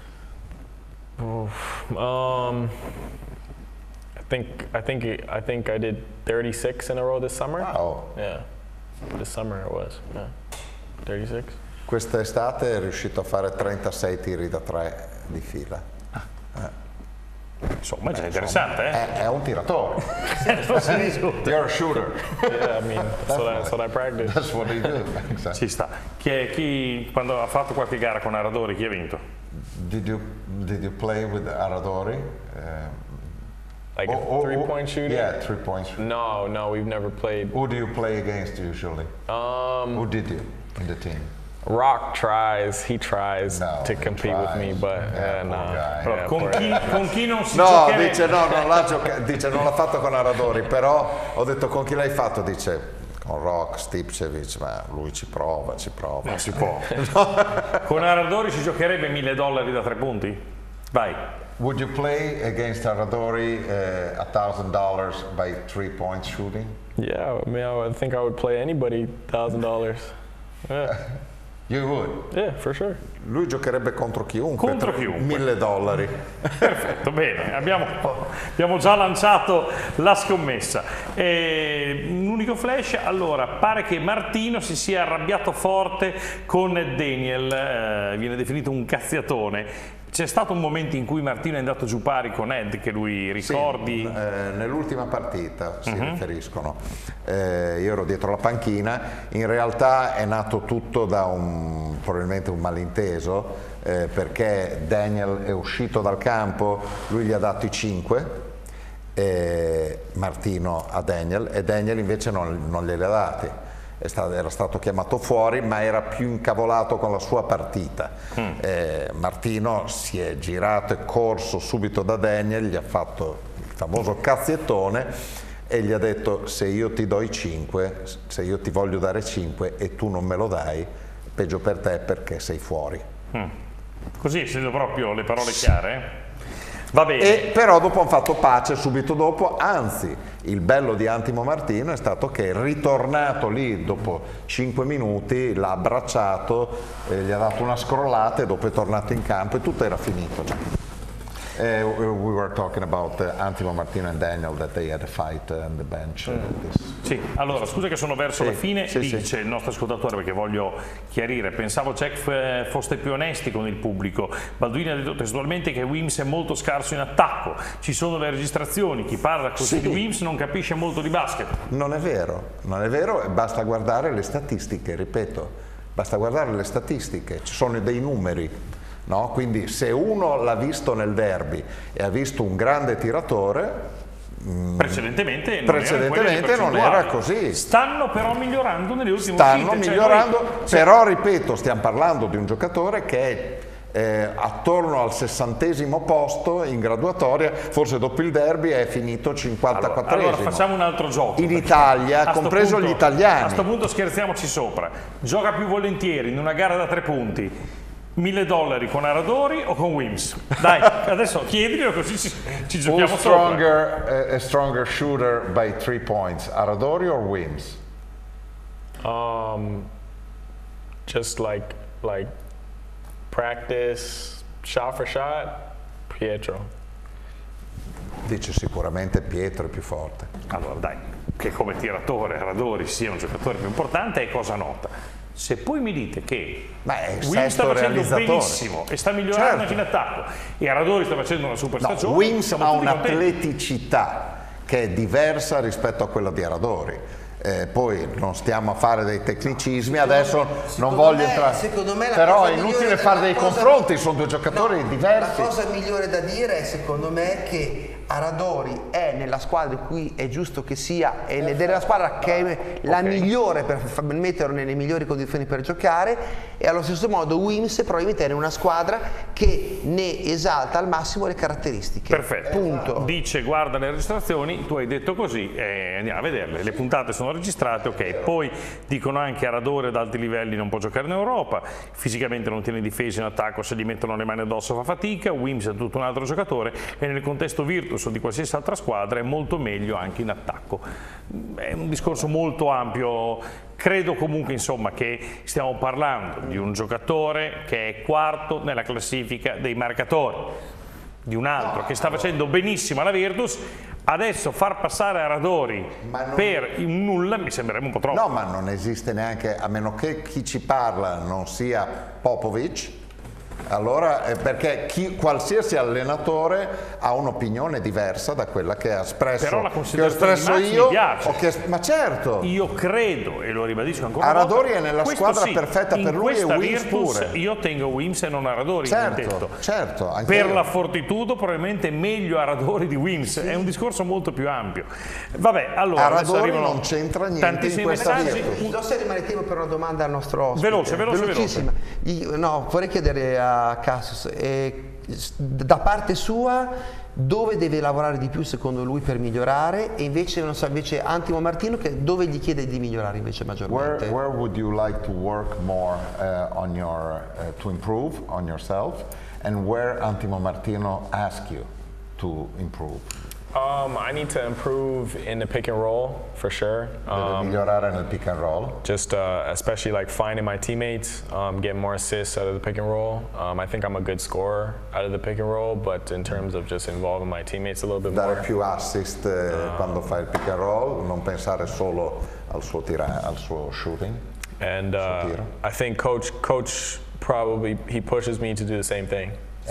Oof, um, I think I think I think I did thirty-six in a row this summer. Wow. Yeah, this summer it was. Yeah, thirty-six. Quest'estate è riuscito a fare trentasei tiri da tre di fila. Eh. Insomma, è interessante, eh? È, è un tiratore. You're a shooter. Yeah, I mean, that's what I, that's what I practice. That's what you do. Exactly. Ci sta. Chi, è, chi quando ha fatto qualche gara con Aradori, chi ha vinto? Did you, did you play with Aradori? Uh, Like oh, a three-point oh, shooter? Yeah, three-point shooter. No, no, we've never played. Who do you play against usually? Um, Who did you in the team? Rock tries, he tries no, to compete tries. with me, but yeah, uh, no. Yeah, yeah, con, chi, con chi non si no, giocherebbe? dice no, non l'ha gioca- dice non l'ha fatto con Aradori, però ho detto con chi l'hai fatto, dice con Rock, Stipcevic, ma lui ci prova, ci prova. Non si può. No. Con Aradori si giocherebbe mille dollari da tre punti? Vai. Would you play against Aradori a uh, thousand dollars by three point shooting? Yeah, I mean, I would think I would play anybody thousand dollars. Yeah. You would? Yeah, for sure. Lui giocherebbe contro chiunque. Contro chiunque. Mille dollari. Perfetto, bene, abbiamo, abbiamo già lanciato la scommessa. E, un unico flash, allora, pare che Martino si sia arrabbiato forte con Daniel, eh, viene definito un cazziatone. C'è stato un momento in cui Martino è andato giù pari con Ed, che lui ricordi? Sì, eh, nell'ultima partita si uh-huh. riferiscono. Eh, io ero dietro la panchina, in realtà è nato tutto da un, probabilmente un malinteso, eh, perché Daniel è uscito dal campo, lui gli ha dato i cinque, eh, Martino a Daniel, e Daniel invece non, non glieli ha dati. È stato, era stato chiamato fuori, ma era più incavolato con la sua partita. Mm. Eh, Martino si è girato e corso subito da Daniel, gli ha fatto il famoso cazziettone e gli ha detto: se io ti do i cinque, se io ti voglio dare cinque e tu non me lo dai, peggio per te perché sei fuori. Mm. Così, essendo proprio le parole chiare. Va bene. E però dopo hanno fatto pace subito dopo, anzi il bello di Antimo Martino è stato che è ritornato lì dopo cinque minuti, l'ha abbracciato, eh, gli ha dato una scrollata e dopo è tornato in campo e tutto era finito già. Uh, we were talking about uh, Antimo Martino and Daniel, that they had a fight uh, on the bench. Uh, this. Sì, allora scusa che sono verso sì, la fine, sì, dice sì. il nostro ascoltatore, perché voglio chiarire, pensavo Jack foste più onesti con il pubblico. Balduini ha detto testualmente che Wims è molto scarso in attacco, ci sono le registrazioni, chi parla così sì. di Wims non capisce molto di basket. Non è vero, non è vero, basta guardare le statistiche, ripeto, basta guardare le statistiche, ci sono dei numeri. No? Quindi se uno l'ha visto nel derby e ha visto un grande tiratore, precedentemente non, precedentemente era, non era così. Stanno però migliorando nelle ultime Stanno uscite, migliorando, cioè noi... però ripeto, stiamo parlando di un giocatore che è eh, attorno al sessantesimo posto in graduatoria, forse dopo il derby è finito cinquantaquattresimo. Allora, allora facciamo un altro gioco. In Italia, compreso punto, gli italiani. A questo punto scherziamoci sopra. Gioca più volentieri in una gara da tre punti mille dollari con Aradori o con Wims? Dai, adesso chiedilo così ci, ci giochiamo Who's sopra. stronger, a stronger shooter by three points, Aradori or Wims? Um, just like like practice, shot for shot, Pietro. Dice sicuramente Pietro è più forte. Allora dai, che come tiratore Aradori sia un giocatore più importante è cosa nota. Se poi mi dite che Wims sta facendo benissimo e sta migliorando certo. anche in attacco e Aradori sta facendo una super no, stagione, Wims ha un'atleticità un'atleticità che è diversa rispetto a quella di Aradori. Eh, poi non stiamo a fare dei tecnicismi, adesso non voglio me, entrare, secondo me la però cosa è inutile migliore, fare dei cosa, confronti, sono due giocatori no, diversi. La cosa migliore da dire è secondo me che Aradori è nella squadra in cui è giusto che sia ed è nella squadra che è la okay. migliore per metterlo nelle migliori condizioni per giocare, e allo stesso modo Wims probabilmente è in una squadra che ne esalta al massimo le caratteristiche. Perfetto. Punto. Dice guarda le registrazioni, tu hai detto così e andiamo a vederle, le puntate sono registrate, ok. Poi dicono anche Aradori ad alti livelli non può giocare in Europa, fisicamente non tiene difesa in attacco, se gli mettono le mani addosso fa fatica, Wims è tutto un altro giocatore e nel contesto Virtus o di qualsiasi altra squadra è molto meglio anche in attacco. È un discorso molto ampio, credo comunque insomma che stiamo parlando di un giocatore che è quarto nella classifica dei marcatori. di un altro che sta facendo benissimo alla Virtus, adesso far passare Aradori non... per un nulla mi sembrerebbe un po' troppo. No, ma non esiste neanche, a meno che chi ci parla non sia Popovic. Allora, eh, perché chi, qualsiasi allenatore ha un'opinione diversa da quella che ha espresso, Però la che ho considerazione espresso di Max io. mi piace. O che, ma certo. Io credo, e lo ribadisco ancora una Aradori volta, è nella questo squadra sì, perfetta per lui e questa Wims Virtus pure. Io tengo Wims e non Aradori. Certo, detto. certo. Anche Per io. la fortitudo probabilmente meglio Aradori di Wims, sì. È un discorso molto più ampio. Vabbè, allora Aradori non c'entra niente in questa Virtus. Non se rimane tempo per una domanda al nostro ospite. Veloce, veloce, velocissima. Io, no, vorrei chiedere a Cassius, eh, da parte sua dove deve lavorare di più secondo lui per migliorare, e invece non so, invece Antimo Martino che dove gli chiede di migliorare invece maggiormente? Where, where would you like to work more uh, on your uh, to improve on yourself, and where Antimo Martino asks you to improve? Um, I need to improve in the pick and roll for sure. Deve Um, migliorare nel pick and roll. Just uh, especially like finding my teammates, um, getting more assists out of the pick and roll. Um, I think I'm a good scorer out of the pick and roll, but in terms of just involving my teammates a little bit Dare more. più assist eh, Uh, quando fa il pick and roll, non pensare solo al suo, tira, al suo shooting. And uh, I think coach coach probably he pushes me to do the same thing. E,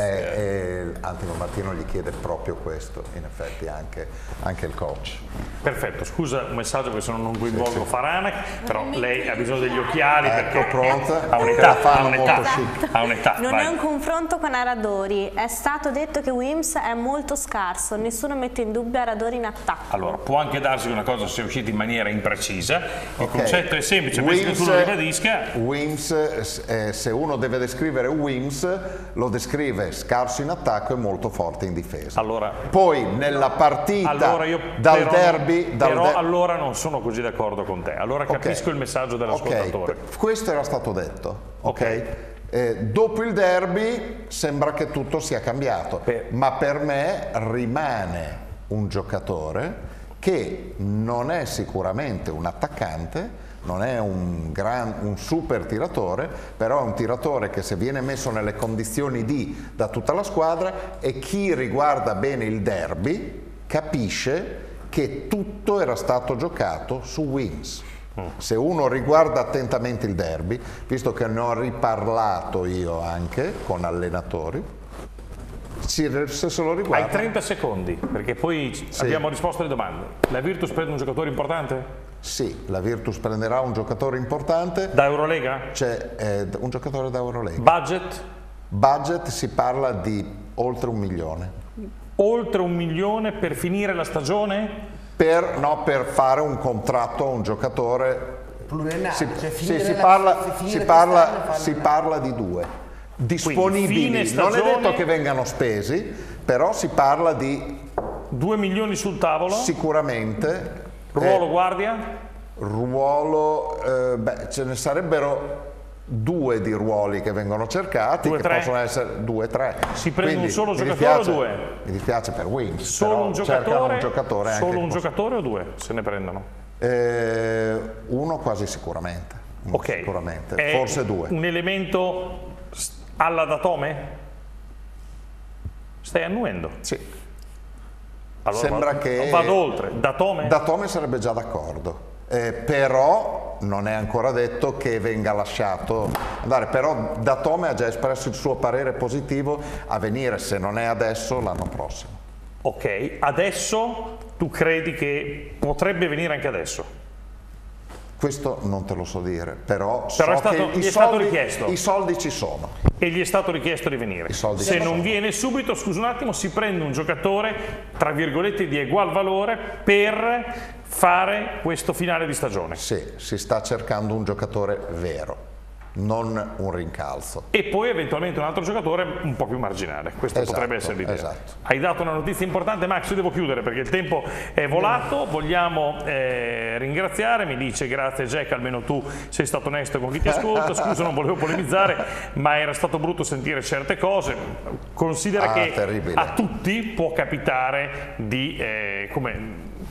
e Antimo Martino gli chiede proprio questo, in effetti anche, anche il coach. Perfetto, scusa un messaggio perché se no non coinvolgo Sì, sì. Faranek, però lei ha bisogno degli occhiali Ecco, perché pronta, ha un'età, perché la fanno ha un'età, molto chic. ha un'età. Non vai. è un confronto con Aradori, è stato detto che Wims è molto scarso, nessuno mette in dubbio Aradori in attacco. Allora, può anche darsi che una cosa sia uscita in maniera imprecisa, il Ok. concetto è semplice, penso che tu lo ribadisca. Wims, eh, se uno deve descrivere Wims, lo descrive scarso in attacco e molto forte in difesa. Allora, Poi nella partita allora io dal però, derby, dal però der- allora non sono così d'accordo con te, allora Ok. capisco il messaggio dell'ascoltatore. Ok, questo era stato detto, ok? Eh, dopo il derby sembra che tutto sia cambiato, ma per me rimane un giocatore che non è sicuramente un attaccante, non è un, gran, un super tiratore, però è un tiratore che se viene messo nelle condizioni di da tutta la squadra, e chi riguarda bene il derby capisce che tutto era stato giocato su Wims. Se uno riguarda attentamente il derby, visto che ne ho riparlato io anche con allenatori, se se lo riguarda... Hai trenta secondi, perché poi Sì. abbiamo risposto alle domande. La Virtus prende un giocatore importante? Sì, la Virtus prenderà un giocatore importante. Da Eurolega? C'è eh, un giocatore da Eurolega. Budget? Budget si parla di oltre un milione. Oltre un milione per finire la stagione? Per, no, per fare un contratto a un giocatore. Pluriennale, Si, cioè sì, finire si, la- parla, finire si, quest'anno parla, e farne si una. parla di due. Disponibili, fine non è stagione- detto che vengano spesi, però si parla di due milioni sul tavolo? Sicuramente. Ruolo eh, guardia? Ruolo, eh, beh, ce ne sarebbero due di ruoli che vengono cercati, Due, che tre? possono essere due o tre. Si prende Quindi un solo mi giocatore o dispiace- due? Mi dispiace per Wims, Solo però un cercano giocatore? un giocatore anche Solo un così. giocatore o due se ne prendono? Eh, uno quasi sicuramente, uno Ok. sicuramente. È forse due. Un elemento s- alla Datome? Stai annuendo? Sì. Allora Sembra vado, che vado oltre. Datome? Datome sarebbe già d'accordo, eh, però non è ancora detto che venga lasciato andare, però Datome ha già espresso il suo parere positivo a venire, se non è adesso, l'anno prossimo. Ok, adesso tu credi che potrebbe venire anche adesso? Questo non te lo so dire, però, Però è so stato- che gli i è stato soldi, richiesto. i soldi ci sono. E gli è stato richiesto di venire. soldi Se ci non sono. viene subito, scusa un attimo, si prende un giocatore, tra virgolette, di egual valore per fare questo finale di stagione. Sì, si sta cercando un giocatore vero, non un rincalzo. E poi eventualmente un altro giocatore un po' più marginale. Questa Esatto, potrebbe essere l'idea. esatto. Hai dato una notizia importante, Max, io devo chiudere perché il tempo è volato. Vogliamo eh, ringraziare, mi dice grazie Jack, almeno tu sei stato onesto con chi ti ascolta. Scusa, non volevo polemizzare, ma era stato brutto sentire certe cose. Considera Ah, che terribile. a tutti può capitare di, eh, come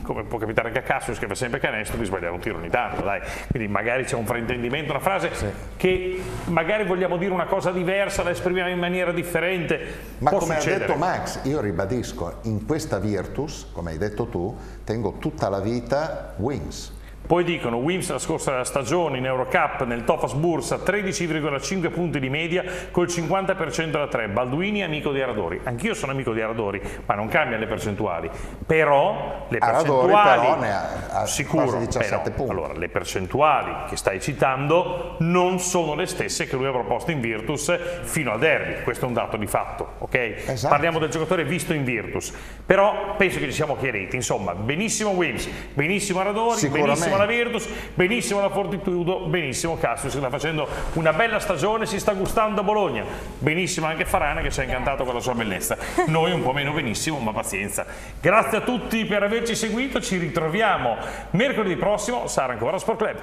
come può capitare anche a Cassius che fa sempre canestro, di sbagliare un tiro ogni tanto, dai. Quindi magari c'è un fraintendimento, una frase sì. che magari vogliamo dire una cosa diversa, la esprimiamo in maniera differente. Ma può come succedere. ha detto Max, io ribadisco, in questa Virtus, come hai detto tu, tengo tutta la vita Wings. Poi dicono Wims la scorsa stagione in Eurocup nel Tofas Bursa tredici virgola cinque punti di media col cinquanta per cento da tre. Balduini amico di Aradori. Anch'io sono amico di Aradori, ma non cambia le percentuali. Però le Aradori percentuali però ne ha, ha sicuro, quasi diciassette però, punti. allora le percentuali che stai citando non sono le stesse che lui ha proposto in Virtus fino al derby. Questo è un dato di fatto, ok? Esatto. Parliamo del giocatore visto in Virtus. Però penso che ci siamo chiariti, insomma, benissimo Wims, benissimo Aradori, benissimo la Virtus, benissimo la Fortitudo, benissimo Cassius che sta facendo una bella stagione, si sta gustando a Bologna, benissimo anche Farana che ci ha incantato con la sua bellezza, noi un po' meno benissimo, ma pazienza. Grazie a tutti per averci seguito, ci ritroviamo mercoledì prossimo, sarà ancora Sport Club.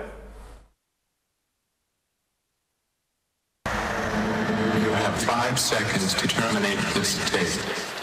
You have five seconds to terminate this tape.